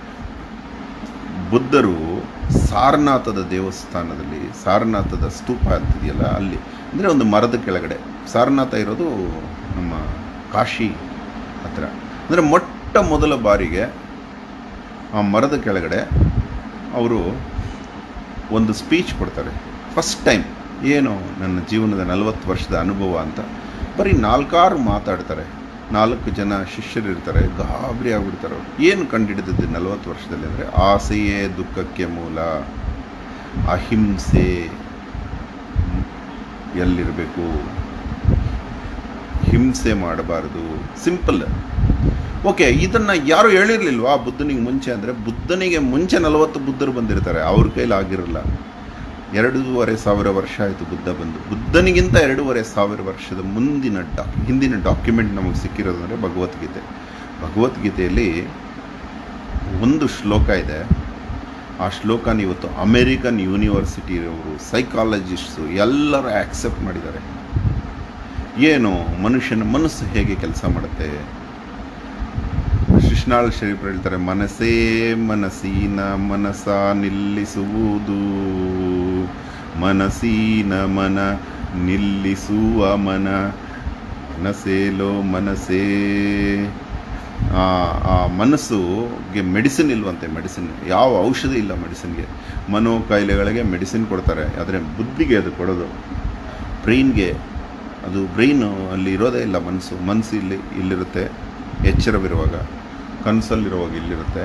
ಬುದ್ಧರು ಸಾರನಾಥದ ದೇವಸ್ಥಾನದಲ್ಲಿ, ಸಾರನಾಥದ ಸ್ತೂಪ ಅಂತಿದೆಯಲ್ಲ ಅಲ್ಲಿ, ಅಂದರೆ ಒಂದು ಮರದ ಕೆಳಗಡೆ. ಸಾರನಾಥ ಇರೋದು ನಮ್ಮ ಕಾಶಿ ಹತ್ರ. ಅಂದರೆ ಮೊಟ್ಟ ಮೊದಲ ಬಾರಿಗೆ ಆ ಮರದ ಕೆಳಗಡೆ ಅವರು ಒಂದು ಸ್ಪೀಚ್ ಕೊಡ್ತಾರೆ. First time. ಏನು ನನ್ನ ಜೀವನದ ನಲವತ್ತು ವರ್ಷದ ಅನುಭವ ಅಂತ ಬರೀ ನಾಲ್ಕಾರು ಮಾತಾಡ್ತಾರೆ. ನಾಲ್ಕು ಜನ ಶಿಷ್ಯರಿರ್ತಾರೆ, ಗಾಬರಿ ಆಗ್ಬಿಡ್ತಾರೆ. ಅವರು ಏನು ಕಂಡುಹಿಡಿದಿದ್ದು ನಲವತ್ತು ವರ್ಷದಲ್ಲಿ ಅಂದರೆ ಆಸೆಯೇ ದುಃಖಕ್ಕೆ ಮೂಲ, ಅಹಿಂಸೆ ಎಲ್ಲಿರಬೇಕು, ಹಿಂಸೆ ಮಾಡಬಾರ್ದು, ಸಿಂಪಲ್. ಓಕೆ, ಇದನ್ನು ಯಾರು ಹೇಳಿರಲಿಲ್ವಾ ಬುದ್ಧನಿಗೆ ಮುಂಚೆ? ಅಂದರೆ ಬುದ್ಧನಿಗೆ ಮುಂಚೆ ನಲವತ್ತು ಬುದ್ಧರು ಬಂದಿರ್ತಾರೆ, ಅವ್ರ ಕೈಲಿ ಆಗಿರಲ್ಲ. ಎರಡೂವರೆ ಸಾವಿರ ವರ್ಷ ಆಯಿತು ಬುದ್ಧ ಬಂದು. ಬುದ್ಧನಿಗಿಂತ ಎರಡೂವರೆ ಸಾವಿರ ವರ್ಷದ ಮುಂದಿನ ಡಾಕ್ ಹಿಂದಿನ ಡಾಕ್ಯುಮೆಂಟ್ ನಮಗೆ ಸಿಕ್ಕಿರೋದು ಅಂದರೆ ಭಗವದ್ಗೀತೆ. ಭಗವದ್ಗೀತೆಯಲ್ಲಿ ಒಂದು ಶ್ಲೋಕ ಇದೆ. ಆ ಶ್ಲೋಕನ ಇವತ್ತು ಅಮೇರಿಕನ್ ಯೂನಿವರ್ಸಿಟಿಯವರು, ಸೈಕಾಲಜಿಸ್ಟ್ಸು ಎಲ್ಲರೂ ಆಕ್ಸೆಪ್ಟ್ ಮಾಡಿದ್ದಾರೆ. ಏನು ಮನುಷ್ಯನ ಮನಸ್ಸು ಹೇಗೆ ಕೆಲಸ ಮಾಡುತ್ತೆ. ಕೃಷ್ಣಾಳ್ ಶರೀಫ್ ಹೇಳ್ತಾರೆ, ಮನಸ್ಸೇ ಮನಸ್ಸಿನ ಮನಸ ನಿಲ್ಲಿಸುವುದು, ಮನಸ್ಸಿನ ಮನ ನಿಲ್ಲಿಸುವ ಮನ, ಮನಸ್ಸೇಲೋ ಮನಸ್ಸೇ. ಆ ಮನಸ್ಸುಗೆ ಮೆಡಿಸಿನ್ ಇಲ್ವಂತೆ. ಮೆಡಿಸಿನ್ ಯಾವ ಔಷಧಿ ಇಲ್ಲ ಮೆಡಿಸಿನ್ಗೆ. ಮನೋ ಕಾಯಿಲೆಗಳಿಗೆ ಮೆಡಿಸಿನ್ ಕೊಡ್ತಾರೆ, ಆದರೆ ಬುದ್ಧಿಗೆ ಅದು ಕೊಡೋದು. ಬ್ರೈನ್ಗೆ ಅದು ಬ್ರೈನು ಅಲ್ಲಿ ಇರೋದೇ ಇಲ್ಲ. ಮನಸ್ಸು ಮನಸ್ಸು ಇಲ್ಲಿ ಇಲ್ಲಿರುತ್ತೆ, ಎಚ್ಚರವಿರುವಾಗ. ಕನಸಲ್ಲಿರುವಾಗ ಇಲ್ಲಿರುತ್ತೆ,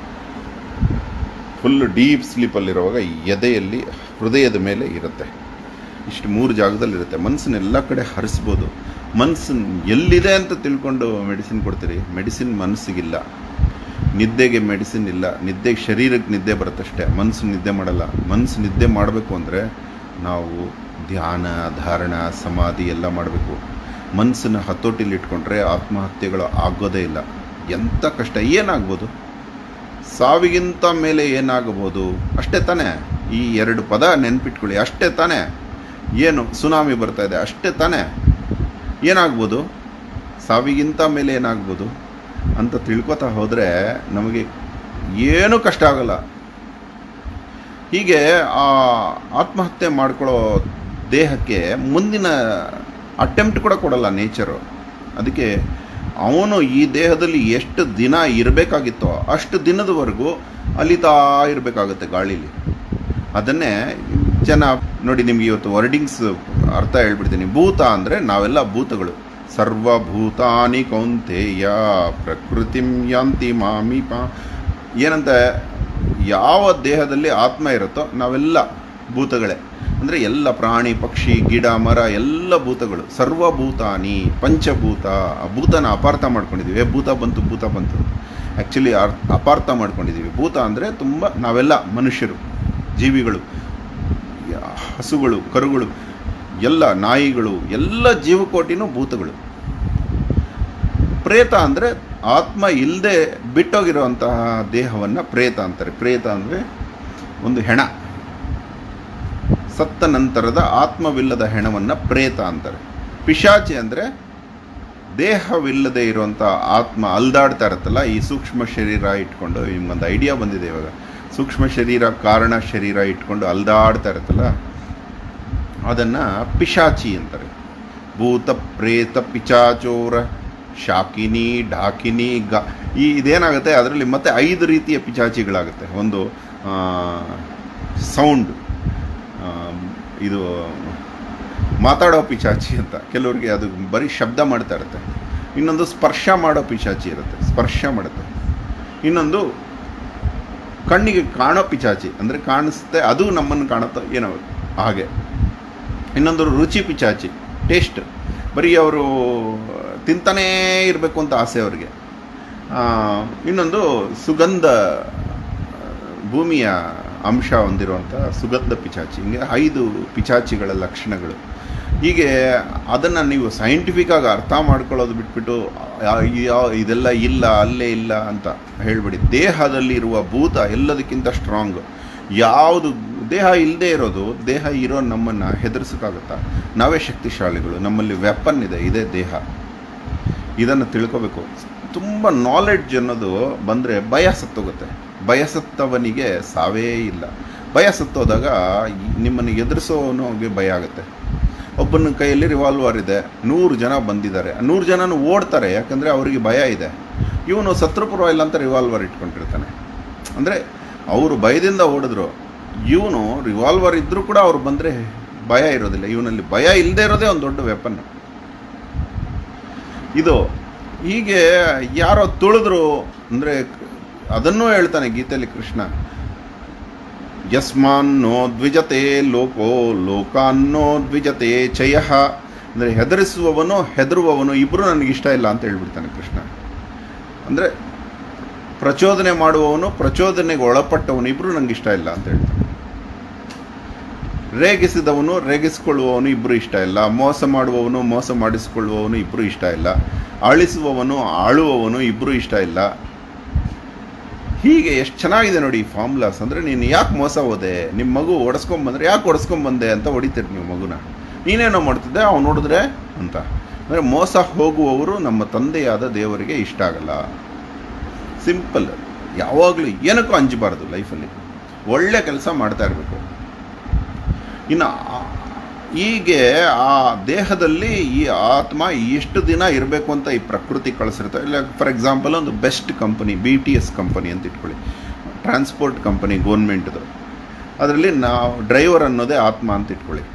ಫುಲ್ ಡೀಪ್ ಸ್ಲೀಪಲ್ಲಿರುವಾಗ ಎದೆಯಲ್ಲಿ, ಹೃದಯದ ಮೇಲೆ ಇರುತ್ತೆ. ಇಷ್ಟು ಮೂರು ಜಾಗದಲ್ಲಿರುತ್ತೆ. ಮನಸ್ಸನ್ನ ಎಲ್ಲ ಕಡೆ ಹರಿಸ್ಬೋದು. ಮನಸ್ಸನ್ನು ಎಲ್ಲಿದೆ ಅಂತ ತಿಳ್ಕೊಂಡು ಮೆಡಿಸಿನ್ ಕೊಡ್ತೀರಿ. ಮೆಡಿಸಿನ್ ಮನಸ್ಸಿಗಿಲ್ಲ. ನಿದ್ದೆಗೆ ಮೆಡಿಸಿನ್ ಇಲ್ಲ. ನಿದ್ದೆಗೆ ಶರೀರಕ್ಕೆ ನಿದ್ದೆ ಬರುತ್ತಷ್ಟೇ, ಮನಸ್ಸು ನಿದ್ದೆ ಮಾಡಲ್ಲ. ಮನಸ್ಸು ನಿದ್ದೆ ಮಾಡಬೇಕು ಅಂದರೆ ನಾವು ಧ್ಯಾನ, ಧಾರಣ, ಸಮಾಧಿ ಎಲ್ಲ ಮಾಡಬೇಕು. ಮನಸ್ಸನ್ನು ಹತೋಟಿಲಿ ಇಟ್ಕೊಂಡ್ರೆ ಆತ್ಮಹತ್ಯೆಗಳು ಆಗೋದೇ ಇಲ್ಲ. ಎಂಥ ಕಷ್ಟ. ಏನಾಗ್ಬೋದು? ಸಾವಿಗಿಂತ ಮೇಲೆ ಏನಾಗಬಹುದು, ಅಷ್ಟೇ ತಾನೇ. ಈ ಎರಡು ಪದ ನೆನ್ಪಿಟ್ಕೊಳ್ಳಿ, ಅಷ್ಟೇ ತಾನೇ. ಏನು ಸುನಾಮಿ ಬರ್ತಾ ಇದೆ, ಅಷ್ಟೇ ತಾನೇ. ಏನಾಗ್ಬೋದು, ಸಾವಿಗಿಂತ ಮೇಲೆ ಏನಾಗ್ಬೋದು ಅಂತ ತಿಳ್ಕೊತಾ ಹೋದರೆ ನಮಗೆ ಏನೂ ಕಷ್ಟ ಆಗಲ್ಲ. ಹೀಗೆ ಆ ಆತ್ಮಹತ್ಯೆ ಮಾಡ್ಕೊಳ್ಳೋ ದೇಹಕ್ಕೆ ಮುಂದಿನ ಅಟೆಂಪ್ಟ್ ಕೂಡ ಕೊಡಲ್ಲ ನೇಚರು. ಅದಕ್ಕೆ ಅವನು ಈ ದೇಹದಲ್ಲಿ ಎಷ್ಟು ದಿನ ಇರಬೇಕಾಗಿತ್ತೋ ಅಷ್ಟು ದಿನದವರೆಗೂ ಅಲಿತಾ ಇರಬೇಕಾಗುತ್ತೆ ಗಾಳೀಲಿ. ಅದನ್ನೇ ಜನ ನೋಡಿ, ನಿಮ್ಗೆ ಇವತ್ತು ವರ್ಡಿಂಗ್ಸ್ ಅರ್ಥ ಹೇಳ್ಬಿಡ್ತೀನಿ. ಭೂತ ಅಂದರೆ ನಾವೆಲ್ಲ ಭೂತಗಳು. ಸರ್ವಭೂತಾನಿ ಕೌಂತೆಯ ಪ್ರಕೃತಿಂ ಯಾಂತಿ ಮಾಮೀಪ. ಏನಂತ, ಯಾವ ದೇಹದಲ್ಲಿ ಆತ್ಮ ಇರುತ್ತೋ ನಾವೆಲ್ಲ ಭೂತಗಳೇ. ಅಂದರೆ ಎಲ್ಲ ಪ್ರಾಣಿ ಪಕ್ಷಿ ಗಿಡ ಮರ ಎಲ್ಲ ಭೂತಗಳು. ಸರ್ವಭೂತಾನಿ ಪಂಚಭೂತ. ಭೂತನ ಅಪಾರ್ಥ ಮಾಡ್ಕೊಂಡಿದ್ದೀವಿ. ಭೂತ ಬಂತು ಭೂತ ಬಂತು ಆ್ಯಕ್ಚುಲಿ ಅಪಾರ್ಥ ಮಾಡ್ಕೊಂಡಿದ್ದೀವಿ. ಭೂತ ಅಂದರೆ ತುಂಬ ನಾವೆಲ್ಲ ಮನುಷ್ಯರು, ಜೀವಿಗಳು, ಹಸುಗಳು, ಕರುಗಳು, ಎಲ್ಲ ನಾಯಿಗಳು, ಎಲ್ಲ ಜೀವಕೋಟಿನೂ ಭೂತಗಳು. ಪ್ರೇತ ಅಂದರೆ ಆತ್ಮ ಇಲ್ಲದೆ ಬಿಟ್ಟೋಗಿರುವಂತಹ ದೇಹವನ್ನು ಪ್ರೇತ ಅಂತಾರೆ. ಪ್ರೇತ ಅಂದರೆ ಒಂದು ಹೆಣ, ಸತ್ತ ನಂತರದ ಆತ್ಮವಿಲ್ಲದ ಹೆಣವನ್ನು ಪ್ರೇತ ಅಂತಾರೆ. ಪಿಶಾಚಿ ಅಂದರೆ ದೇಹವಿಲ್ಲದೆ ಇರುವಂಥ ಆತ್ಮ ಅಲ್ದಾಡ್ತಾ ಇರುತ್ತಲ್ಲ, ಈ ಸೂಕ್ಷ್ಮ ಶರೀರ ಇಟ್ಕೊಂಡು. ನಿಮ್ಗೊಂದು ಐಡಿಯಾ ಬಂದಿದೆ ಇವಾಗ. ಸೂಕ್ಷ್ಮ ಶರೀರ ಕಾರಣ ಶರೀರ ಇಟ್ಕೊಂಡು ಅಲ್ದಾಡ್ತಾ ಇರುತ್ತಲ್ಲ, ಅದನ್ನು ಪಿಶಾಚಿ ಅಂತಾರೆ. ಭೂತ ಪ್ರೇತ ಪಿಚಾಚೋರ ಶಾಕಿನಿ ಡಾಕಿನಿ ಗ ಈ ಇದೇನಾಗುತ್ತೆ, ಅದರಲ್ಲಿ ಮತ್ತೆ ಐದು ರೀತಿಯ ಪಿಚಾಚಿಗಳಾಗುತ್ತೆ. ಒಂದು ಸೌಂಡ್, ಇದು ಮಾತಾಡೋ ಪಿಚಾಚಿ ಅಂತ, ಕೆಲವ್ರಿಗೆ ಅದು ಬರೀ ಶಬ್ದ ಮಾಡ್ತಾ ಇರುತ್ತೆ. ಇನ್ನೊಂದು ಸ್ಪರ್ಶ ಮಾಡೋ ಪಿಚಾಚಿ ಇರುತ್ತೆ, ಸ್ಪರ್ಶ ಮಾಡುತ್ತೆ. ಇನ್ನೊಂದು ಕಣ್ಣಿಗೆ ಕಾಣೋ ಪಿಚಾಚಿ, ಅಂದರೆ ಕಾಣಿಸುತ್ತೆ, ಅದು ನಮ್ಮನ್ನು ಕಾಣುತ್ತೋ ಏನೋ ಹಾಗೆ. ಇನ್ನೊಂದು ರುಚಿ ಪಿಚಾಚಿ, ಟೇಸ್ಟ್, ಬರೀ ಅವರು ತಿಂತಾನೇ ಇರಬೇಕು ಅಂತ ಆಸೆ ಅವರಿಗೆ. ಇನ್ನೊಂದು ಸುಗಂಧ, ಭೂಮಿಯ ಅಂಶ ಹೊಂದಿರುವಂಥ ಸುಗಂಧ ಪಿಚಾಚಿ. ಹಿಂಗೆ ಐದು ಪಿಚಾಚಿಗಳ ಲಕ್ಷಣಗಳು. ಹೀಗೆ ಅದನ್ನು ನೀವು ಸೈಂಟಿಫಿಕ್ಕಾಗಿ ಅರ್ಥ ಮಾಡ್ಕೊಳ್ಳೋದು ಬಿಟ್ಬಿಟ್ಟು ಇದೆಲ್ಲ ಇಲ್ಲ ಅಲ್ಲೇ ಇಲ್ಲ ಅಂತ ಹೇಳ್ಬಿಡಿ. ದೇಹದಲ್ಲಿರುವ ಭೂತ ಎಲ್ಲದಕ್ಕಿಂತ ಸ್ಟ್ರಾಂಗ್. ಯಾವುದು ದೇಹ ಇಲ್ಲದೆ ಇರೋದು, ದೇಹ ಇರೋ ನಮ್ಮನ್ನು ಹೆದರ್ಸೋಕ್ಕಾಗುತ್ತಾ? ನಾವೇ ಶಕ್ತಿಶಾಲಿಗಳು, ನಮ್ಮಲ್ಲಿ ವೆಪನ್ ಇದೆ, ಇದೇ ದೇಹ. ಇದನ್ನು ತಿಳ್ಕೋಬೇಕು. ತುಂಬ ನಾಲೆಡ್ಜ್ ಅನ್ನೋದು ಬಂದರೆ ಭಯ ಸತ್ತೋಗುತ್ತೆ. ಭಯ ಸತ್ತವನಿಗೆ ಸಾವೇ ಇಲ್ಲ. ಭಯ ಸತ್ತೋದಾಗ ನಿಮ್ಮನ್ನು ಎದುರಿಸೋನಿಗೆ ಭಯ ಆಗುತ್ತೆ. ಒಬ್ಬನ ಕೈಯಲ್ಲಿ ರಿವಾಲ್ವರ್ ಇದೆ, ನೂರು ಜನ ಬಂದಿದ್ದಾರೆ, ನೂರು ಜನನೂ ಓಡ್ತಾರೆ, ಯಾಕಂದರೆ ಅವರಿಗೆ ಭಯ ಇದೆ. ಇವನು ಸತ್ರು ಪರವಾಗಿಲ್ಲ ಅಂತ ರಿವಾಲ್ವರ್ ಇಟ್ಕೊಂಡಿರ್ತಾನೆ. ಅಂದರೆ ಅವರು ಭಯದಿಂದ ಓಡಿದ್ರು, ಇವನು ರಿವಾಲ್ವರ್ ಇದ್ದರೂ ಕೂಡ ಅವ್ರು ಬಂದರೆ ಭಯ ಇರೋದಿಲ್ಲ. ಇವನಲ್ಲಿ ಭಯ ಇಲ್ಲದೆ ಇರೋದೇ ಒಂದು ದೊಡ್ಡ ವೆಪನ್ ಇದು. ಹೀಗೆ ಯಾರೋ ತುಳಿದ್ರು ಅಂದರೆ ಅದನ್ನೂ ಹೇಳ್ತಾನೆ ಗೀತೆಯಲ್ಲಿ ಕೃಷ್ಣ. ಯಸ್ಮಾನ್ನೋ ದ್ವಿಜತೆ ಲೋಕೋ ಲೋಕಾನ್ನೋ ದ್ವಿಜತೆ ಚಯ. ಅಂದರೆ ಹೆದರಿಸುವವನು ಹೆದರುವವನು ಇಬ್ಬರು ನನಗಿಷ್ಟ ಇಲ್ಲ ಅಂತ ಹೇಳ್ಬಿಡ್ತಾನೆ ಕೃಷ್ಣ. ಅಂದರೆ ಪ್ರಚೋದನೆ ಮಾಡುವವನು ಪ್ರಚೋದನೆಗೆ ಒಳಪಟ್ಟವನು ಇಬ್ಬರು ನನಗಿಷ್ಟ ಇಲ್ಲ ಅಂತ ಹೇಳ್ತಾನೆ. ರೇಗಿಸಿದವನು ರೇಗಿಸಿಕೊಳ್ಳುವವನು ಇಬ್ಬರು ಇಷ್ಟ ಇಲ್ಲ. ಮೋಸ ಮಾಡುವವನು ಮೋಸ ಮಾಡಿಸಿಕೊಳ್ಳುವವನು ಇಬ್ಬರು ಇಷ್ಟ ಇಲ್ಲ. ಆಳಿಸುವವನು ಆಳುವವನು ಇಬ್ಬರು ಇಷ್ಟ ಇಲ್ಲ. ಹೀಗೆ ಎಷ್ಟು ಚೆನ್ನಾಗಿದೆ ನೋಡಿ ಈ ಫಾರ್ಮುಲಾಸ್. ಅಂದರೆ ನೀನು ಯಾಕೆ ಮೋಸ ಹೋದೆ, ನಿಮ್ಮ ಮಗು ಓಡಿಸ್ಕೊಂಬಂದ್ರೆ ಯಾಕೆ ಓಡಿಸ್ಕೊಂಬಂದೆ ಅಂತ ಹೊಡಿತೀರಿ ನೀವು ಮಗುನ. ನೀನೇನೋ ಮಾಡ್ತಿದ್ದೆ ಅವ್ನು ನೋಡಿದ್ರೆ ಅಂತ. ಅಂದರೆ ಮೋಸ ಹೋಗುವವರು ನಮ್ಮ ತಂದೆಯಾದ ದೇವರಿಗೆ ಇಷ್ಟ ಆಗಲ್ಲ. ಸಿಂಪಲ್. ಯಾವಾಗಲೂ ಏನಕ್ಕೂ ಅಂಜಬಾರ್ದು ಲೈಫಲ್ಲಿ. ಒಳ್ಳೆ ಕೆಲಸ ಮಾಡ್ತಾ ಇರಬೇಕು. ಇನ್ನು ಹೀಗೆ ಆ ದೇಹದಲ್ಲಿ ಈ ಆತ್ಮ ಎಷ್ಟು ದಿನ ಇರಬೇಕು ಅಂತ ಈ ಪ್ರಕೃತಿ ಕಳಿಸಿರುತ್ತೆ. ಇಲ್ಲ ಫಾರ್ ಎಕ್ಸಾಂಪಲ್ ಒಂದು best company, B T S company ಅಂತ ಇಟ್ಕೊಳ್ಳಿ, ಟ್ರಾನ್ಸ್ಪೋರ್ಟ್ ಕಂಪನಿ ಗೌರ್ಮೆಂಟ್ದು. ಅದರಲ್ಲಿ ನಾವು ಡ್ರೈವರ್ ಅನ್ನೋದೇ ಆತ್ಮ ಅಂತ ಇಟ್ಕೊಳ್ಳಿ.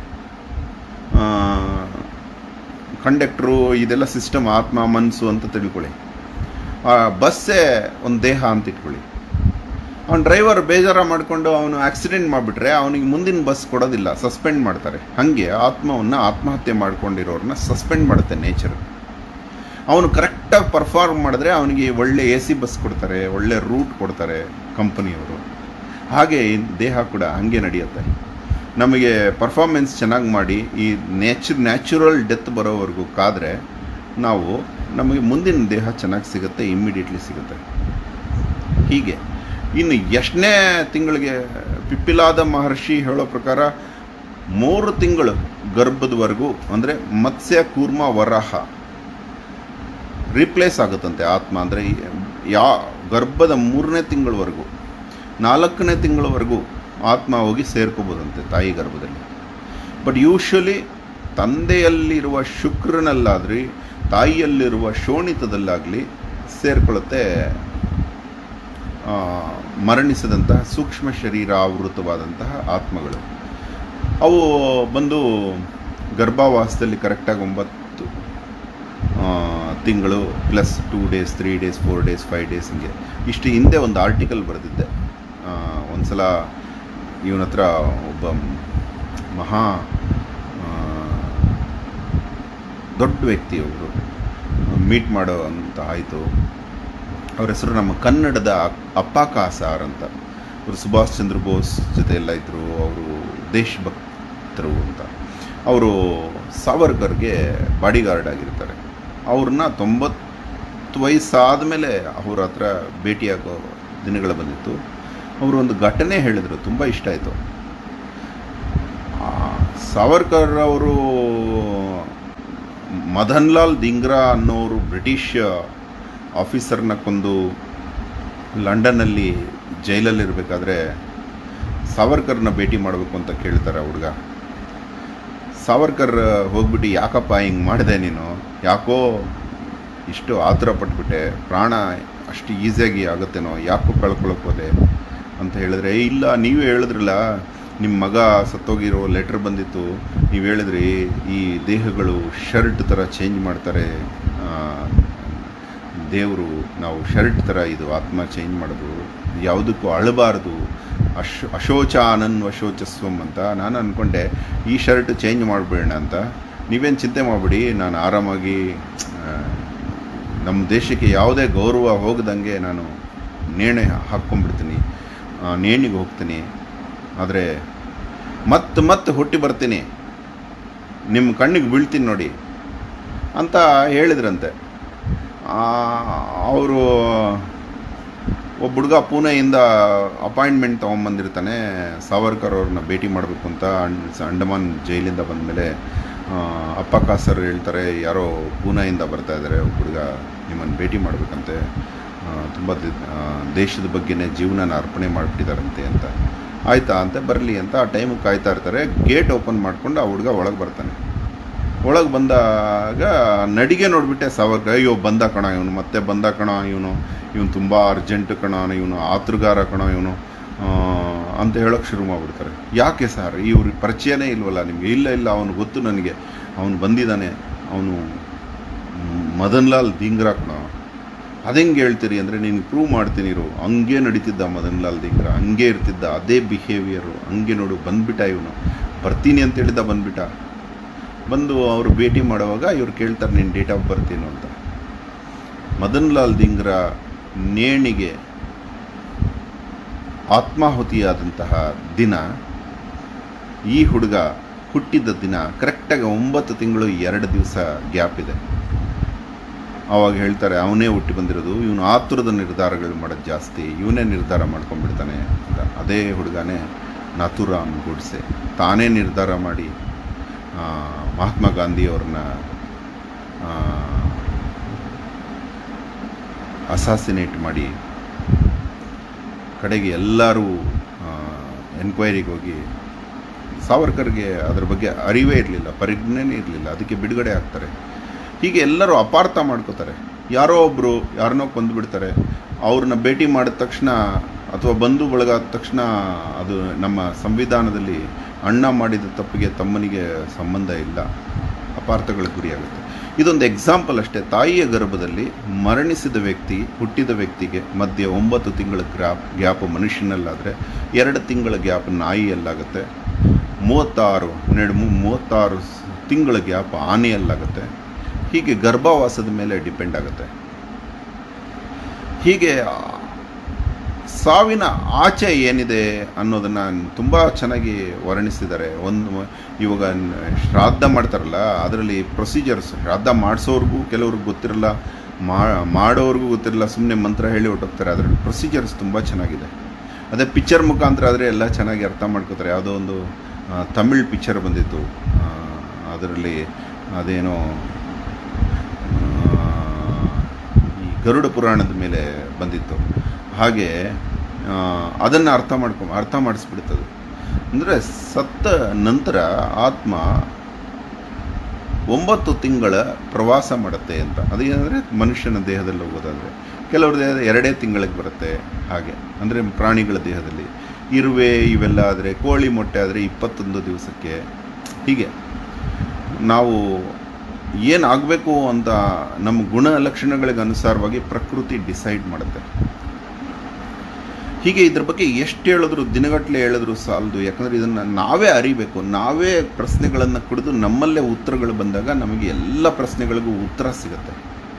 ಕಂಡಕ್ಟ್ರು ಇದೆಲ್ಲ ಸಿಸ್ಟಮ್ ಆತ್ಮ ಮನಸ್ಸು ಅಂತ ತಿಳ್ಕೊಳ್ಳಿ. ಬಸ್ಸೇ ಒಂದು ದೇಹ ಅಂತ ಇಟ್ಕೊಳ್ಳಿ. ಅವ್ನು ಡ್ರೈವರ್ ಬೇಜಾರ ಮಾಡಿಕೊಂಡು ಅವನು ಆಕ್ಸಿಡೆಂಟ್ ಮಾಡಿಬಿಟ್ರೆ ಅವನಿಗೆ ಮುಂದಿನ ಬಸ್ ಕೊಡೋದಿಲ್ಲ, ಸಸ್ಪೆಂಡ್ ಮಾಡ್ತಾರೆ. ಹಾಗೆ ಆತ್ಮವನ್ನು ಆತ್ಮಹತ್ಯೆ ಮಾಡ್ಕೊಂಡಿರೋರನ್ನ ಸಸ್ಪೆಂಡ್ ಮಾಡುತ್ತೆ ನೇಚರ್. ಅವನು ಕರೆಕ್ಟಾಗಿ ಪರ್ಫಾರ್ಮ್ ಮಾಡಿದ್ರೆ ಅವನಿಗೆ ಒಳ್ಳೆ ಎ ಸಿ ಬಸ್ ಕೊಡ್ತಾರೆ, ಒಳ್ಳೆ ರೂಟ್ ಕೊಡ್ತಾರೆ ಕಂಪನಿಯವರು. ಹಾಗೆ ದೇಹ ಕೂಡ ಹಾಗೆ ನಡೆಯುತ್ತೆ. ನಮಗೆ ಪರ್ಫಾರ್ಮೆನ್ಸ್ ಚೆನ್ನಾಗಿ ಮಾಡಿ ಈ ನೇಚು ನ್ಯಾಚುರಲ್ ಡೆತ್ ಬರೋವರೆಗೂ ಕಾದರೆ ನಾವು ನಮಗೆ ಮುಂದಿನ ದೇಹ ಚೆನ್ನಾಗಿ ಸಿಗುತ್ತೆ, ಇಮ್ಮಿಡಿಯೇಟ್ಲಿ ಸಿಗುತ್ತೆ. ಹೀಗೆ ಇನ್ನು ಎಷ್ಟನೇ ತಿಂಗಳಿಗೆ ಪಿಪ್ಪಿಲಾದ ಮಹರ್ಷಿ ಹೇಳೋ ಪ್ರಕಾರ ಮೂರು ತಿಂಗಳು ಗರ್ಭದವರೆಗೂ ಅಂದರೆ ಮತ್ಸ್ಯ ಕೂರ್ಮ ವರಾಹ ರಿಪ್ಲೇಸ್ ಆಗುತ್ತಂತೆ ಆತ್ಮ. ಅಂದರೆ ಯಾ ಗರ್ಭದ ಮೂರನೇ ತಿಂಗಳವರೆಗೂ ನಾಲ್ಕನೇ ತಿಂಗಳವರೆಗೂ ಆತ್ಮ ಹೋಗಿ ಸೇರ್ಕೋಬೋದಂತೆ ತಾಯಿ ಗರ್ಭದಲ್ಲಿ. ಬಟ್ ಯೂಶ್ವಲಿ ತಂದೆಯಲ್ಲಿರುವ ಶುಕ್ರನಲ್ಲಾದ್ರಿ ತಾಯಿಯಲ್ಲಿರುವ ಶೋಣಿತದಲ್ಲಾಗಲಿ ಸೇರ್ಕೊಳ್ಳುತ್ತೆ ಮರಣಿಸಿದಂತಹ ಸೂಕ್ಷ್ಮ ಶರೀರಾವೃತವಾದಂತಹ ಆತ್ಮಗಳು. ಅವು ಬಂದು ಗರ್ಭಾವಾಸದಲ್ಲಿ ಕರೆಕ್ಟಾಗಿ ಒಂಬತ್ತು ತಿಂಗಳು plus two days three days four days five days ಹಿಂಗೆ. ಇಷ್ಟು ಹಿಂದೆ ಒಂದು ಆರ್ಟಿಕಲ್ ಬರೆದಿದ್ದೆ. ಒಂದು ಸಲ ಇವನ ಹತ್ರ ಒಬ್ಬ ಮಹಾ ದೊಡ್ಡ ವ್ಯಕ್ತಿ ಒಬ್ಬರು ಮೀಟ್ ಮಾಡೋ ಅಂತ ಆಯಿತು. ಅವ್ರ ಹೆಸರು ನಮ್ಮ ಕನ್ನಡದ ಅಪ್ಪಾಕ ಸಾರ್ ಅಂತ. ಅವರು ಸುಭಾಷ್ ಚಂದ್ರ ಬೋಸ್ ಜೊತೆ ಎಲ್ಲ ಇದ್ದರು. ಅವರು ದೇಶಭಕ್ತರು ಅಂತ. ಅವರು ಸಾವರ್ಕರ್ಗೆ ಬಾಡಿಗಾರ್ಡ್ ಆಗಿರ್ತಾರೆ. ಅವ್ರನ್ನ ತೊಂಬತ್ತು ವಯಸ್ಸಾದ ಮೇಲೆ ಅವ್ರ ಹತ್ರ ಭೇಟಿಯಾಗೋ ದಿನಗಳು ಬಂದಿತ್ತು. ಅವರು ಒಂದು ಘಟನೆ ಹೇಳಿದರು, ತುಂಬ ಇಷ್ಟ ಆಯಿತು. ಸಾವರ್ಕರ್ ಅವರು ಮದನ್ ಲಾಲ್ ದಿಂಗ್ರಾ ಅನ್ನೋರು ಬ್ರಿಟಿಷ್ ಆಫೀಸರ್ನ ಕೊಂದು ಲಂಡನ್ನಲ್ಲಿ ಜೈಲಲ್ಲಿರಬೇಕಾದ್ರೆ ಸಾವರ್ಕರ್ನ ಭೇಟಿ ಮಾಡಬೇಕು ಅಂತ ಕೇಳ್ತಾರೆ ಹುಡುಗ. ಸಾವರ್ಕರ್ ಹೋಗ್ಬಿಟ್ಟು, ಯಾಕಪ್ಪ ಹಿಂಗೆ ಮಾಡಿದೆ ನೀನು, ಯಾಕೋ ಇಷ್ಟು ಆತುರ ಪಟ್ಬಿಟ್ಟೆ, ಪ್ರಾಣ ಅಷ್ಟು ಈಸಿಯಾಗಿ ಆಗುತ್ತೇನೋ, ಯಾಕೋ ಕಳ್ಕೊಳಕ್ಕೆ ಹೋದೆ ಅಂತ ಹೇಳಿದ್ರೆ, ಇಲ್ಲ ನೀವೇ ಹೇಳಿದ್ರಲ್ಲ ನಿಮ್ಮ ಮಗ ಸತ್ತೋಗಿರೋ ಲೆಟ್ರ್ ಬಂದಿತ್ತು, ನೀವು ಹೇಳಿದ್ರಿ ಈ ದೇಹಗಳು ಶರ್ಟ್ ಥರ ಚೇಂಜ್ ಮಾಡ್ತಾರೆ ದೇವರು, ನಾವು ಶರ್ಟ್ ಥರ ಇದು ಆತ್ಮ ಚೇಂಜ್ ಮಾಡೋದು, ಯಾವುದಕ್ಕೂ ಅಳಬಾರ್ದು, ಅಶ್ ಅಶೋಚ ಅನನ್ವಶೋಚಸ್ವಂ ಅಂತ. ನಾನು ಅಂದ್ಕೊಂಡೆ ಈ ಶರ್ಟ್ ಚೇಂಜ್ ಮಾಡಿಬಿಡೋಣ ಅಂತ. ನೀವೇನು ಚಿಂತೆ ಮಾಡಿಬಿಡಿ, ನಾನು ಆರಾಮಾಗಿ ನಮ್ಮ ದೇಶಕ್ಕೆ ಯಾವುದೇ ಗೌರವ ಹೋಗದಂಗೆ ನಾನು ನೇಣೆ ಹಾಕ್ಕೊಂಡ್ಬಿಡ್ತೀನಿ, ನೇಣಿಗೆ ಹೋಗ್ತೀನಿ, ಆದರೆ ಮತ್ತೆ ಮತ್ತೆ ಹುಟ್ಟಿ ಬರ್ತೀನಿ, ನಿಮ್ಮ ಕಣ್ಣಿಗೆ ಬೀಳ್ತೀನಿ ನೋಡಿ ಅಂತ ಹೇಳಿದ್ರಂತೆ. ಅವರು ಒಬ್ಬ ಹುಡುಗ ಪೂನೆಯಿಂದ ಅಪಾಯಿಂಟ್ಮೆಂಟ್ ತೊಗೊಂಬಂದಿರ್ತಾನೆ ಸಾವರ್ಕರ್ ಅವ್ರನ್ನ ಭೇಟಿ ಮಾಡಬೇಕು ಅಂತ. ಅಂಡಮಾನ್ ಜೈಲಿಂದ ಬಂದಮೇಲೆ ಅಪ್ಪಾಕ ಸರ್ ಹೇಳ್ತಾರೆ, ಯಾರೋ ಪೂನೆಯಿಂದ ಬರ್ತಾ ಇದ್ದಾರೆ, ಒಬ್ಬ ಹುಡುಗ ನಿಮ್ಮನ್ನು ಭೇಟಿ ಮಾಡಬೇಕಂತೆ, ತುಂಬ ದೇಶದ ಬಗ್ಗೆನೇ ಜೀವನನ ಅರ್ಪಣೆ ಮಾಡಿಬಿಟ್ಟಿದ್ದಾರಂತೆ ಅಂತ. ಆಯಿತಾ ಅಂತ ಬರಲಿ ಅಂತ ಆ ಟೈಮಿಗೆ ಕಾಯ್ತಾ ಇರ್ತಾರೆ. ಗೇಟ್ ಓಪನ್ ಮಾಡಿಕೊಂಡು ಆ ಹುಡುಗ ಒಳಗೆ ಬರ್ತಾನೆ. ಒಳಗೆ ಬಂದಾಗ ನಡಿಗೆ ನೋಡಿಬಿಟ್ಟೆ ಸಾವರ್ಕರ್, ಅಯ್ಯೋ ಬಂದ ಕಣ ಇವನು, ಮತ್ತೆ ಬಂದ ಕಣ ಇವನು, ಇವನು ತುಂಬ ಅರ್ಜೆಂಟ್ ಕಣ, ಇವನು ಆತುರಗಾರ ಕಣ ಇವನು ಅಂತ ಹೇಳೋಕ್ಕೆ ಶುರು ಮಾಡಿಬಿಡ್ತಾರೆ. ಯಾಕೆ ಸರ್, ಇವ್ರಿಗೆ ಪರಿಚಯನೇ ಇಲ್ವಲ್ಲ ನಿಮಗೆ? ಇಲ್ಲ ಇಲ್ಲ ಅವನು ಗೊತ್ತು ನನಗೆ, ಅವನು ಬಂದಿದ್ದಾನೆ, ಅವನು ಮದನ್ ಲಾಲ್ ದಿಂಗ್ರಾ ಕಣ. ಅದೆಂಗೆ ಹೇಳ್ತೀರಿ ಅಂದರೆ, ನೀನು ಪ್ರೂವ್ ಮಾಡ್ತೀನಿ ಇರು. ಹಂಗೆ ನಡೀತಿದ್ದ ಮದನ್ ಲಾಲ್ ದಿಂಗ್ರಾ, ಹಂಗೆ ಇರ್ತಿದ್ದ, ಅದೇ ಬಿಹೇವಿಯರು, ಹಂಗೆ ನೋಡು ಬಂದುಬಿಟ್ಟ ಇವನು, ಬರ್ತೀನಿ ಅಂತ ಹೇಳಿದ್ದ ಬಂದುಬಿಟ್ಟ. ಬಂದು ಅವರು ಭೇಟಿ ಮಾಡುವಾಗ ಇವ್ರು ಕೇಳ್ತಾರೆ, ನೀನು ಡೇಟ್ ಆಫ್ ಬರ್ತೀನೋ ಅಂತ. ಮದನ್ ಲಾಲ್ ದಿಂಗ್ರಾ ನೇಣಿಗೆ ಆತ್ಮಾಹುತಿಯಾದಂತಹ ದಿನ, ಈ ಹುಡುಗ ಹುಟ್ಟಿದ್ದ ದಿನ ಕರೆಕ್ಟಾಗಿ ಒಂಬತ್ತು ತಿಂಗಳು ಎರಡು ದಿವಸ ಗ್ಯಾಪ್ ಇದೆ. ಆವಾಗ ಹೇಳ್ತಾರೆ, ಅವನೇ ಹುಟ್ಟಿ ಬಂದಿರೋದು, ಇವನು ಆತುರದ ನಿರ್ಧಾರಗಳು ಮಾಡೋದು ಜಾಸ್ತಿ, ಇವನೇ ನಿರ್ಧಾರ ಮಾಡ್ಕೊಂಡ್ಬಿಡ್ತಾನೆ ಅಂತ. ಅದೇ ಹುಡುಗನೇ ನಾಥೂರಾಮ್ ಗೋಡ್ಸೆ, ತಾನೇ ನಿರ್ಧಾರ ಮಾಡಿ ಮಹಾತ್ಮ ಗಾಂಧಿಯವ್ರನ್ನ ಅಸಾಸಿನೇಟ್ ಮಾಡಿ, ಕಡೆಗೆ ಎಲ್ಲರೂ ಎನ್ಕ್ವೈರಿಗೆ ಹೋಗಿ, ಸಾವರ್ಕರ್ಗೆ ಅದ್ರ ಬಗ್ಗೆ ಅರಿವೇ ಇರಲಿಲ್ಲ, ಪರಿಜ್ಞಾನೇ ಇರಲಿಲ್ಲ, ಅದಕ್ಕೆ ಬಿಡುಗಡೆ ಆಗ್ತಾರೆ. ಹೀಗೆ ಎಲ್ಲರೂ ಅಪಾರ್ಥ ಮಾಡ್ಕೋತಾರೆ. ಯಾರೋ ಒಬ್ಬರು ಯಾರನ್ನೋ ಕೊಂದುಬಿಡ್ತಾರೆ, ಅವ್ರನ್ನ ಭೇಟಿ ಮಾಡಿದ ತಕ್ಷಣ ಅಥವಾ ಬಂಧು ಬಳಗ ಆದ ತಕ್ಷಣ ಅದು ನಮ್ಮ ಸಂವಿಧಾನದಲ್ಲಿ ಅಣ್ಣ ಮಾಡಿದ ತಪ್ಪಿಗೆ ತಮ್ಮನಿಗೆ ಸಂಬಂಧ ಇಲ್ಲ, ಅಪಾರ್ಥಗಳಿಗೆ ಗುರಿಯಾಗುತ್ತೆ. ಇದೊಂದು ಎಕ್ಸಾಂಪಲ್ ಅಷ್ಟೇ. ತಾಯಿಯ ಗರ್ಭದಲ್ಲಿ ಮರಣಿಸಿದ ವ್ಯಕ್ತಿ ಹುಟ್ಟಿದ ವ್ಯಕ್ತಿಗೆ ಮಧ್ಯೆ ಒಂಬತ್ತು ತಿಂಗಳ ಗ್ಯಾಪ್ ಗ್ಯಾಪ್ ಮನುಷ್ಯನಲ್ಲಾದರೆ, ಎರಡು ತಿಂಗಳ ಗ್ಯಾಪ್ ನಾಯಿಯಲ್ಲಾಗುತ್ತೆ, ಮೂವತ್ತಾರು ಹನ್ನೆರಡು ಮೂವತ್ತಾರು ತಿಂಗಳ ಗ್ಯಾಪ್ ಆನೆಯಲ್ಲಾಗುತ್ತೆ. ಹೀಗೆ ಗರ್ಭಾವಾಸದ ಮೇಲೆ ಡಿಪೆಂಡ್ ಆಗುತ್ತೆ. ಹೀಗೆ ಸಾವಿನ ಆಚೆ ಏನಿದೆ ಅನ್ನೋದನ್ನು ತುಂಬ ಚೆನ್ನಾಗಿ ವರ್ಣಿಸಿದ್ದಾರೆ. ಒಂದು ಇವಾಗ ಶ್ರಾದ್ದ ಮಾಡ್ತಾರಲ್ಲ, ಅದರಲ್ಲಿ ಪ್ರೊಸೀಜರ್ಸ್, ಶ್ರಾದ್ದ ಮಾಡಿಸೋರ್ಗೂ ಕೆಲವ್ರಿಗೆ ಗೊತ್ತಿರಲ್ಲ, ಮಾಡೋರ್ಗೂ ಗೊತ್ತಿರಲ್ಲ, ಸುಮ್ಮನೆ ಮಂತ್ರ ಹೇಳಿ ಹೊಟ್ಟೋಗ್ತಾರೆ. ಅದರಲ್ಲಿ ಪ್ರೊಸೀಜರ್ಸ್ ತುಂಬ ಚೆನ್ನಾಗಿದೆ. ಅದೇ ಪಿಕ್ಚರ್ ಮುಖಾಂತರ ಆದರೆ ಎಲ್ಲ ಚೆನ್ನಾಗಿ ಅರ್ಥ ಮಾಡ್ಕೋತಾರೆ. ಯಾವುದೋ ಒಂದು ತಮಿಳ್ ಪಿಕ್ಚರ್ ಬಂದಿತ್ತು, ಅದರಲ್ಲಿ ಅದೇನೋ ಈ ಗರುಡ ಪುರಾಣದ ಮೇಲೆ ಬಂದಿತ್ತು. ಹಾಗೆ ಅದನ್ನು ಅರ್ಥ ಮಾಡ್ಕೊ ಅರ್ಥ ಮಾಡಿಸ್ಬಿಡ್ತದೆ. ಅಂದರೆ ಸತ್ತ ನಂತರ ಆತ್ಮ ಒಂಬತ್ತು ತಿಂಗಳ ಪ್ರವಾಸ ಮಾಡುತ್ತೆ ಅಂತ. ಅದೇನಂದರೆ ಮನುಷ್ಯನ ದೇಹದಲ್ಲಿ ಹೋಗೋದಾದರೆ, ಕೆಲವ್ರ ದೇಹದ ಎರಡೇ ತಿಂಗಳಿಗೆ ಬರುತ್ತೆ. ಹಾಗೆ ಅಂದರೆ ಪ್ರಾಣಿಗಳ ದೇಹದಲ್ಲಿ ಇರುವೆ ಇವೆಲ್ಲ ಆದರೆ, ಕೋಳಿ ಮೊಟ್ಟೆ ಆದರೆ ಇಪ್ಪತ್ತೊಂದು ದಿವಸಕ್ಕೆ. ಹೀಗೆ ನಾವು ಏನಾಗಬೇಕು ಅಂತ ನಮ್ಮ ಗುಣ ಲಕ್ಷಣಗಳಿಗೆ ಅನುಸಾರವಾಗಿ ಪ್ರಕೃತಿ ಡಿಸೈಡ್ ಮಾಡುತ್ತೆ. ಹೀಗೆ ಇದ್ರ ಬಗ್ಗೆ ಎಷ್ಟು ಹೇಳಿದ್ರು, ದಿನಗಟ್ಟಲೆ ಹೇಳಿದ್ರು ಸಾಲದು. ಯಾಕಂದರೆ ಇದನ್ನು ನಾವೇ ಅರಿಬೇಕು. ನಾವೇ ಪ್ರಶ್ನೆಗಳನ್ನು ಕುಡಿದು ನಮ್ಮಲ್ಲೇ ಉತ್ತರಗಳು ಬಂದಾಗ ನಮಗೆ ಎಲ್ಲ ಪ್ರಶ್ನೆಗಳಿಗೂ ಉತ್ತರ ಸಿಗುತ್ತೆ.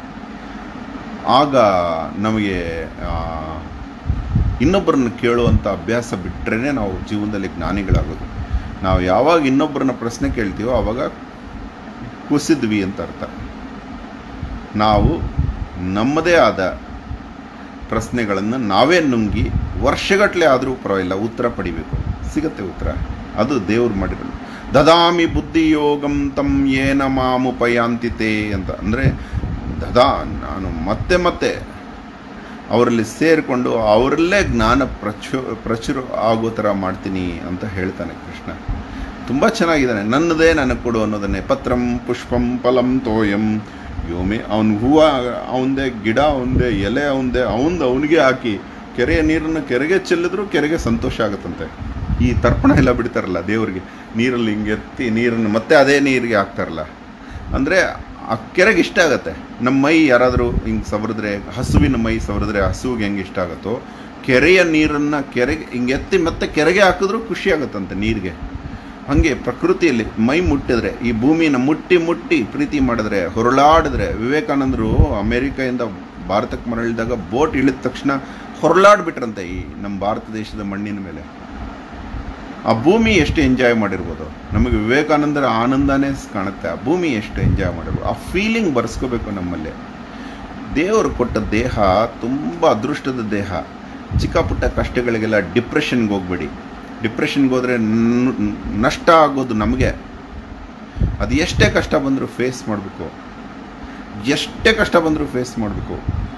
ಆಗ ನಮಗೆ ಇನ್ನೊಬ್ಬರನ್ನ ಕೇಳುವಂಥ ಅಭ್ಯಾಸ ಬಿಟ್ಟರೆ ನಾವು ಜೀವನದಲ್ಲಿ ಜ್ಞಾನಿಗಳಾಗೋದು. ನಾವು ಯಾವಾಗ ಇನ್ನೊಬ್ಬರನ್ನ ಪ್ರಶ್ನೆ ಕೇಳ್ತೀವೋ ಆವಾಗ ಕುಸಿದ್ವಿ ಅಂತ ಅರ್ಥ. ನಾವು ನಮ್ಮದೇ ಆದ ಪ್ರಶ್ನೆಗಳನ್ನು ನಾವೇ ನುಂಗಿ ವರ್ಷಗಟ್ಟಲೆ ಆದರೂ ಪರವಾಗಿಲ್ಲ ಉತ್ತರ ಪಡಿಬೇಕು. ಸಿಗುತ್ತೆ ಉತ್ತರ. ಅದು ದೇವ್ರು ಮಾಡಿರೋದು. ದದಾಮಿ ಬುದ್ಧಿಯೋಗಂ ತಂ ಏನ ಮಾಮುಪಯಾಂತಿತೆ ಅಂತ. ಅಂದರೆ ದದಾ ನಾನು ಮತ್ತೆ ಮತ್ತೆ ಅವರಲ್ಲಿ ಸೇರಿಕೊಂಡು ಅವರಲ್ಲೇ ಜ್ಞಾನ ಪ್ರಚು ಪ್ರಚುರ ಆಗೋ ಥರ ಮಾಡ್ತೀನಿ ಅಂತ ಹೇಳ್ತಾನೆ ಕೃಷ್ಣ. ತುಂಬ ಚೆನ್ನಾಗಿದ್ದಾನೆ. ನನ್ನದೇ ನನಗೆ ಕೊಡು ಅನ್ನೋದನ್ನೇ. ಪತ್ರಂ ಪುಷ್ಪಂ ಫಲಂ ತೋಯಂ ಯೋಮೆ. ಅವನ ಹೂವು ಅವಂದೇ, ಗಿಡ ಅವಂದೇ, ಎಲೆ ಅವಂದೇ, ಅವಂದು ಅವನಿಗೆ ಹಾಕಿ ಕೆರೆಯ ನೀರನ್ನು ಕೆರೆಗೆ ಚೆಲ್ಲಿದ್ರು ಕೆರೆಗೆ ಸಂತೋಷ ಆಗುತ್ತಂತೆ. ಈ ತರ್ಪಣ ಎಲ್ಲ ಬಿಡ್ತಾರಲ್ಲ ದೇವರಿಗೆ, ನೀರಲ್ಲಿ ಹಿಂಗೆ ಎತ್ತಿ ನೀರನ್ನು ಮತ್ತೆ ಅದೇ ನೀರಿಗೆ ಹಾಕ್ತಾರಲ್ಲ, ಅಂದರೆ ಆ ಕೆರೆಗೆ ಇಷ್ಟ ಆಗುತ್ತೆ. ನಮ್ಮ ಮೈ ಯಾರಾದರೂ ಹಿಂಗೆ ಸವರಿದ್ರೆ, ಹಸುವಿನ ಮೈ ಸವರಿದ್ರೆ ಹಸುವಿಗೆ ಹೆಂಗೆ ಇಷ್ಟ ಆಗುತ್ತೋ, ಕೆರೆಯ ನೀರನ್ನು ಕೆರೆಗೆ ಹಿಂಗೆ ಎತ್ತಿ ಮತ್ತೆ ಕೆರೆಗೆ ಹಾಕಿದ್ರೂ ಖುಷಿ ಆಗುತ್ತಂತೆ ನೀರಿಗೆ. ಹಾಗೆ ಪ್ರಕೃತಿಯಲ್ಲಿ ಮೈ ಮುಟ್ಟಿದ್ರೆ, ಈ ಭೂಮಿನ ಮುಟ್ಟಿ ಮುಟ್ಟಿ ಪ್ರೀತಿ ಮಾಡಿದ್ರೆ, ಹೊರಳಾಡಿದ್ರೆ, ವಿವೇಕಾನಂದರು ಅಮೇರಿಕೆಯಿಂದ ಭಾರತಕ್ಕೆ ಮರಳಿದಾಗ ಬೋಟ್ ಇಳಿದ ತಕ್ಷಣ ಹೊರಳಾಡ್ಬಿಟ್ರಂತೆ ಈ ನಮ್ಮ ಭಾರತ ದೇಶದ ಮಣ್ಣಿನ ಮೇಲೆ. ಆ ಭೂಮಿ ಎಷ್ಟು ಎಂಜಾಯ್ ಮಾಡಿರ್ಬೋದು. ನಮಗೆ ವಿವೇಕಾನಂದರ ಆನಂದನೇ ಕಾಣುತ್ತೆ. ಆ ಭೂಮಿ ಎಷ್ಟು ಎಂಜಾಯ್ ಮಾಡಿರ್ಬೋದು. ಆ ಫೀಲಿಂಗ್ ಬರ್ಸ್ಕೋಬೇಕು ನಮ್ಮಲ್ಲಿ. ದೇವರು ಕೊಟ್ಟ ದೇಹ ತುಂಬ ಅದೃಷ್ಟದ ದೇಹ. ಚಿಕ್ಕ ಪುಟ್ಟ ಕಷ್ಟಗಳಿಗೆಲ್ಲ ಡಿಪ್ರೆಷನ್ಗೆ ಹೋಗ್ಬೇಡಿ. ಡಿಪ್ರೆಷನ್ಗೆ ಹೋದರೆ ನಷ್ಟ ಆಗೋದು ನಮಗೆ. ಅದು ಎಷ್ಟೇ ಕಷ್ಟ ಬಂದರೂ ಫೇಸ್ ಮಾಡಬೇಕು. ಎಷ್ಟೇ ಕಷ್ಟ ಬಂದರೂ ಫೇಸ್ ಮಾಡಬೇಕು.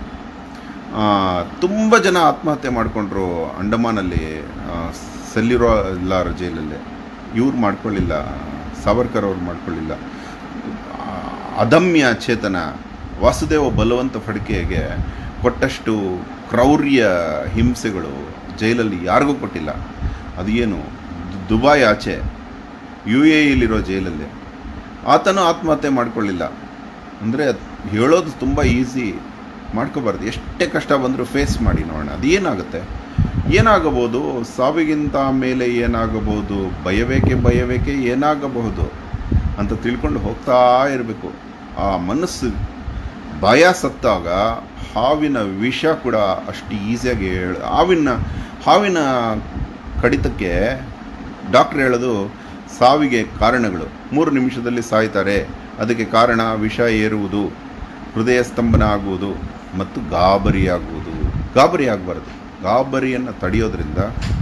ತುಂಬ ಜನ ಆತ್ಮಹತ್ಯೆ ಮಾಡಿಕೊಂಡ್ರು ಅಂಡಮಾನಲ್ಲಿ, ಸೆಲ್ಯುಲಾರ್ ಜೈಲಲ್ಲಿ. ಇವ್ರು ಮಾಡ್ಕೊಳ್ಳಿಲ್ಲ, ಸಾವರ್ಕರ್ ಅವ್ರು ಮಾಡ್ಕೊಳ್ಳಿಲ್ಲ. ಅದಮ್ಯ ಚೇತನ ವಾಸುದೇವ ಬಲವಂತ ಫಡ್ಕೆಗೆ ಕೊಟ್ಟಷ್ಟು ಕ್ರೌರ್ಯ ಹಿಂಸೆಗಳು ಜೈಲಲ್ಲಿ ಯಾರಿಗೂ ಕೊಟ್ಟಿಲ್ಲ. ಅದು ಏನು ದುಬಾಯ್ ಆಚೆ ಯು ಎ ಇಲಿರೋ ಜೈಲಲ್ಲಿ ಆತನೂ ಆತ್ಮಹತ್ಯೆ ಮಾಡ್ಕೊಳ್ಳಿಲ್ಲ. ಅಂದರೆ ಹೇಳೋದು ತುಂಬ ಈಸಿ, ಮಾಡ್ಕೋಬಾರ್ದು. ಎಷ್ಟೇ ಕಷ್ಟ ಬಂದರೂ ಫೇಸ್ ಮಾಡಿ ನೋಡೋಣ. ಅದು ಏನಾಗುತ್ತೆ, ಏನಾಗಬಹುದು, ಸಾವಿಗಿಂತ ಮೇಲೆ ಏನಾಗಬಹುದು, ಭಯಬೇಕೆ ಭಯಬೇಕೆ ಏನಾಗಬಹುದು ಅಂತ ತಿಳ್ಕೊಂಡು ಹೋಗ್ತಾ ಇರಬೇಕು. ಆ ಮನಸ್ಸು ಭಯ ಸತ್ತಾಗ ಹಾವಿನ ವಿಷ ಕೂಡ ಅಷ್ಟು ಈಸಿಯಾಗಿ ಹೇಳ ಹಾವಿನ ಹಾವಿನ ಕಡಿತಕ್ಕೆ ಡಾಕ್ಟ್ರ್ ಹೇಳೋದು ಸಾವಿಗೆ ಕಾರಣಗಳು. ಮೂರು ನಿಮಿಷದಲ್ಲಿ ಸಾಯ್ತಾರೆ. ಅದಕ್ಕೆ ಕಾರಣ ವಿಷ ಏರುವುದು, ಹೃದಯ ಸ್ತಂಭನ ಆಗುವುದು ಮತ್ತು ಗಾಬರಿ ಆಗುವುದು. ಗಾಬರಿ ಆಗಬಾರ್ದು. ಗಾಬರಿಯನ್ನು ತಡೆಯೋದ್ರಿಂದ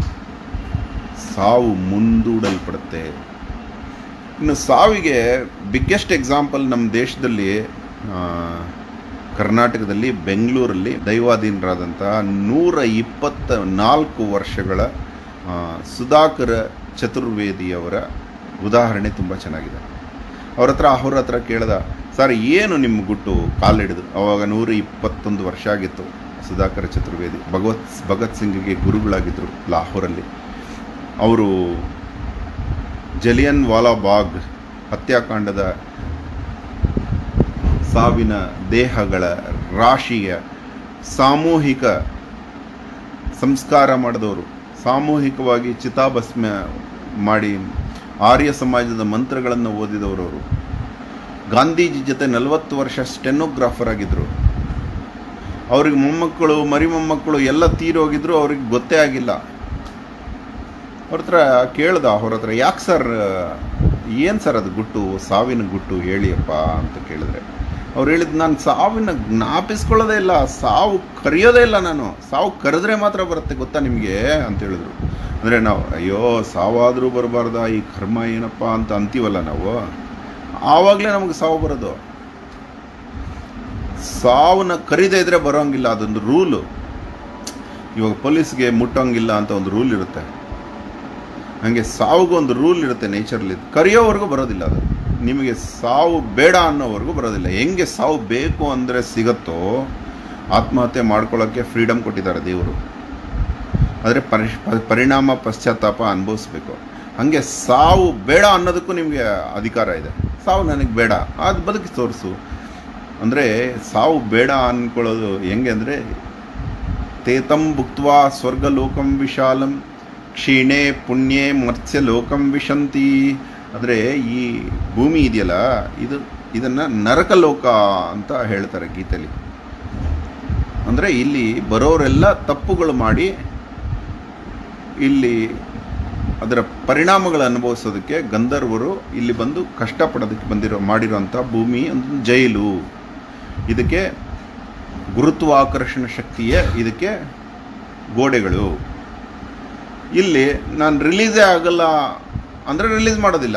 ಸಾವು ಮುಂದೂಡಲ್ಪಡುತ್ತೆ. ಇನ್ನು ಸಾವಿಗೆ ಬಿಗ್ಗೆಸ್ಟ್ ಎಕ್ಸಾಂಪಲ್ ನಮ್ಮ ದೇಶದಲ್ಲಿ, ಕರ್ನಾಟಕದಲ್ಲಿ ಬೆಂಗಳೂರಲ್ಲಿ ದೈವಾಧೀನರಾದಂಥ ನೂರ ಇಪ್ಪತ್ತ ನಾಲ್ಕು ವರ್ಷಗಳ ಸುಧಾಕರ ಚತುರ್ವೇದಿಯವರ ಉದಾಹರಣೆ ತುಂಬ ಚೆನ್ನಾಗಿದೆ. ಅವ್ರ ಹತ್ರ ಅವ್ರ ಹತ್ರ ಕೇಳ್ದ, ಸರ್ ಏನು ನಿಮ್ಮ ಗುಟ್ಟು ಕಾಲಿಡಿದು? ಅವಾಗ ನೂರ ಇಪ್ಪತ್ತೊಂದು ವರ್ಷ ಆಗಿತ್ತು. ಸುಧಾಕರ ಚತುರ್ವೇದಿ ಭಗವತ್ ಭಗತ್ ಸಿಂಗ್ಗೆ ಗುರುಗಳಾಗಿದ್ದರು ಲಾಹೋರಲ್ಲಿ. ಅವರು ಜಲಿಯನ್ ವಾಲಾ ಬಾಗ್ ಹತ್ಯಾಕಾಂಡದ ಸಾವಿನ ದೇಹಗಳ ರಾಶಿಯ ಸಾಮೂಹಿಕ ಸಂಸ್ಕಾರ ಮಾಡಿದವರು, ಸಾಮೂಹಿಕವಾಗಿ ಚಿತಾಭಸ್ಮ ಮಾಡಿ ಆರ್ಯ ಸಮಾಜದ ಮಂತ್ರಗಳನ್ನು ಓದಿದವರವರು. ಗಾಂಧೀಜಿ ಜೊತೆ ನಲವತ್ತು ವರ್ಷ ಸ್ಟೆನೋಗ್ರಾಫರ್ ಆಗಿದ್ದರು. ಅವ್ರಿಗೆ ಮೊಮ್ಮಕ್ಕಳು ಮರಿ ಮೊಮ್ಮಕ್ಕಳು ಎಲ್ಲ ತೀರೋಗಿದ್ರು, ಅವ್ರಿಗೆ ಗೊತ್ತೇ ಆಗಿಲ್ಲ. ಅವ್ರ ಹತ್ರ ಕೇಳ್ದ, ಅವ್ರ ಹತ್ರ ಯಾಕೆ ಸರ್, ಏನು ಸರ್ ಅದು ಗುಟ್ಟು, ಸಾವಿನ ಗುಟ್ಟು ಹೇಳಿಯಪ್ಪ ಅಂತ ಕೇಳಿದ್ರೆ, ಅವ್ರು ಹೇಳಿದ್ದು, ನಾನು ಸಾವಿನ ಜ್ಞಾಪಿಸ್ಕೊಳ್ಳೋದೇ ಇಲ್ಲ, ಸಾವು ಕರೆಯೋದೇ ಇಲ್ಲ, ನಾನು ಸಾವು ಕರೆದ್ರೆ ಮಾತ್ರ ಬರುತ್ತೆ ಗೊತ್ತಾ ನಿಮಗೆ ಅಂತ ಹೇಳಿದ್ರು. ಅಂದರೆ ನಾವು ಅಯ್ಯೋ ಸಾವಾದರೂ ಬರಬಾರ್ದ, ಈ ಕರ್ಮ ಏನಪ್ಪ ಅಂತ ಅಂತೀವಲ್ಲ ನಾವು, ಆವಾಗಲೇ ನಮಗೆ ಸಾವು ಬರೋದು. ಸಾವನ್ನ ಕರೀದೇ ಇದ್ರೆ ಬರೋಂಗಿಲ್ಲ, ಅದೊಂದು ರೂಲು. ಇವಾಗ ಪೊಲೀಸ್ಗೆ ಮುಟ್ಟೋಂಗಿಲ್ಲ ಅಂತ ಒಂದು ರೂಲ್ ಇರುತ್ತೆ, ಹಾಗೆ ಸಾವುಗೂ ಒಂದು ರೂಲ್ ಇರುತ್ತೆ ನೇಚರ್ಲಿ. ಕರೆಯೋವರೆಗೂ ಬರೋದಿಲ್ಲ ಅದು, ನಿಮಗೆ ಸಾವು ಬೇಡ ಅನ್ನೋವರೆಗೂ ಬರೋದಿಲ್ಲ. ಹೆಂಗೆ ಸಾವು ಬೇಕು ಅಂದರೆ ಸಿಗುತ್ತೋ, ಆತ್ಮಹತ್ಯೆ ಮಾಡ್ಕೊಳ್ಳೋಕ್ಕೆ ಫ್ರೀಡಮ್ ಕೊಟ್ಟಿದ್ದಾರೆ ದೇವರು, ಆದರೆ ಪರಿ ಪರಿಣಾಮ ಪಶ್ಚಾತ್ತಾಪ ಅನುಭವಿಸ್ಬೇಕು. ಹಾಗೆ ಸಾವು ಬೇಡ ಅನ್ನೋದಕ್ಕೂ ನಿಮಗೆ ಅಧಿಕಾರ ಇದೆ. ಸಾವು ನನಗೆ ಬೇಡ, ಅದು ಬದುಕಿ ತೋರಿಸು ಅಂದರೆ ಸಾವು ಬೇಡ ಅಂದ್ಕೊಳ್ಳೋದು ಹೆಂಗೆ ಅಂದರೆ, ತೇತಂ ಭುಕ್ತ್ವಾ ಸ್ವರ್ಗಲೋಕಂ ವಿಶಾಲಂ ಕ್ಷೀಣೆ ಪುಣ್ಯೆ ಮರ್ತ್ಯ ಲೋಕಂ ವಿಶಂತಿ. ಅಂದರೆ ಈ ಭೂಮಿ ಇದೆಯಲ್ಲ, ಇದು ಇದನ್ನು ನರಕಲೋಕ ಅಂತ ಹೇಳ್ತಾರೆ ಗೀತೆಯಲ್ಲಿ. ಅಂದರೆ ಇಲ್ಲಿ ಬರೋರೆಲ್ಲ ತಪ್ಪುಗಳು ಮಾಡಿ ಇಲ್ಲಿ ಅದರ ಪರಿಣಾಮಗಳು ಅನುಭವಿಸೋದಕ್ಕೆ ಗಂಧರ್ವರು ಇಲ್ಲಿ ಬಂದು ಕಷ್ಟಪಡೋದಕ್ಕೆ ಬಂದಿರೋ ಮಾಡಿರೋಂಥ ಭೂಮಿ ಒಂದು ಜೈಲು. ಇದಕ್ಕೆ ಗುರುತ್ವಾಕರ್ಷಣ ಶಕ್ತಿಯೇ ಇದಕ್ಕೆ ಗೋಡೆಗಳು. ಇಲ್ಲಿ ನಾನು ರಿಲೀಸೇ ಆಗಲ್ಲ ಅಂದರೆ ರಿಲೀಸ್ ಮಾಡೋದಿಲ್ಲ,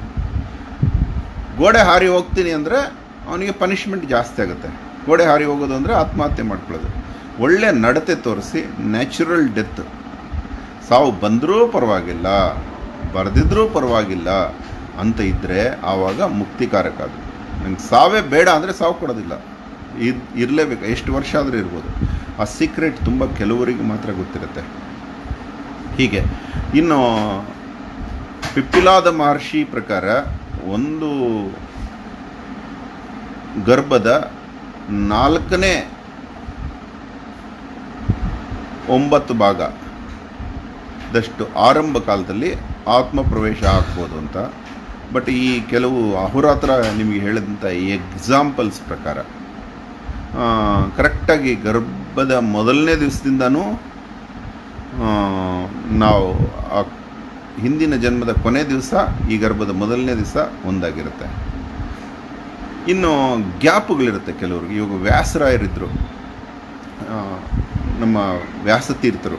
ಗೋಡೆ ಹಾರಿ ಹೋಗ್ತೀನಿ ಅಂದರೆ ಅವನಿಗೆ ಪನಿಷ್ಮೆಂಟ್ ಜಾಸ್ತಿ ಆಗುತ್ತೆ. ಗೋಡೆ ಹಾರಿ ಹೋಗೋದು ಅಂದರೆ ಆತ್ಮಹತ್ಯೆ ಮಾಡ್ಕೊಳ್ಳೋದು. ಒಳ್ಳೆ ನಡತೆ ತೋರಿಸಿ ನ್ಯಾಚುರಲ್ ಡೆತ್, ಸಾವು ಬಂದರೂ ಪರವಾಗಿಲ್ಲ ಬರೆದಿದ್ರೂ ಪರವಾಗಿಲ್ಲ ಅಂತ ಇದ್ದರೆ ಆವಾಗ ಮುಕ್ತಿಕಾರಕ. ಅದು ನಂಗೆ ಸಾವೇ ಬೇಡ ಅಂದರೆ ಸಾವು ಕೊಡೋದಿಲ್ಲ, ಇದು ಇರಲೇಬೇಕು, ಎಷ್ಟು ವರ್ಷ ಆದರೂ ಇರ್ಬೋದು. ಆ ಸೀಕ್ರೆಟ್ ತುಂಬ ಕೆಲವರಿಗೆ ಮಾತ್ರ ಗೊತ್ತಿರುತ್ತೆ. ಹೀಗೆ ಇನ್ನು ಪಿಪ್ಪಿಲಾದ ಮಹರ್ಷಿ ಪ್ರಕಾರ ಒಂದು ಗರ್ಭದ ನಾಲ್ಕನೇ ಒಂಬತ್ತು ಭಾಗದಷ್ಟು ಆರಂಭ ಕಾಲದಲ್ಲಿ ಆತ್ಮ ಪ್ರವೇಶ ಆಗ್ಬೋದು ಅಂತ. ಬಟ್ ಈ ಕೆಲವು ಅಹೋರಾತ್ರ ನಿಮಗೆ ಹೇಳಿದಂಥ ಈ ಎಕ್ಸಾಂಪಲ್ಸ್ ಪ್ರಕಾರ ಕರೆಕ್ಟಾಗಿ ಗರ್ಭದ ಮೊದಲನೇ ದಿವಸದಿಂದನೂ ನಾವು ಆ ಹಿಂದಿನ ಜನ್ಮದ ಕೊನೆ ದಿವಸ ಈ ಗರ್ಭದ ಮೊದಲನೇ ದಿವಸ ಒಂದಾಗಿರುತ್ತೆ. ಇನ್ನು ಗ್ಯಾಪುಗಳಿರುತ್ತೆ ಕೆಲವ್ರಿಗೆ. ಇವಾಗ ವ್ಯಾಸರಾಯರಿದ್ದರು, ನಮ್ಮ ವ್ಯಾಸತೀರ್ಥರು,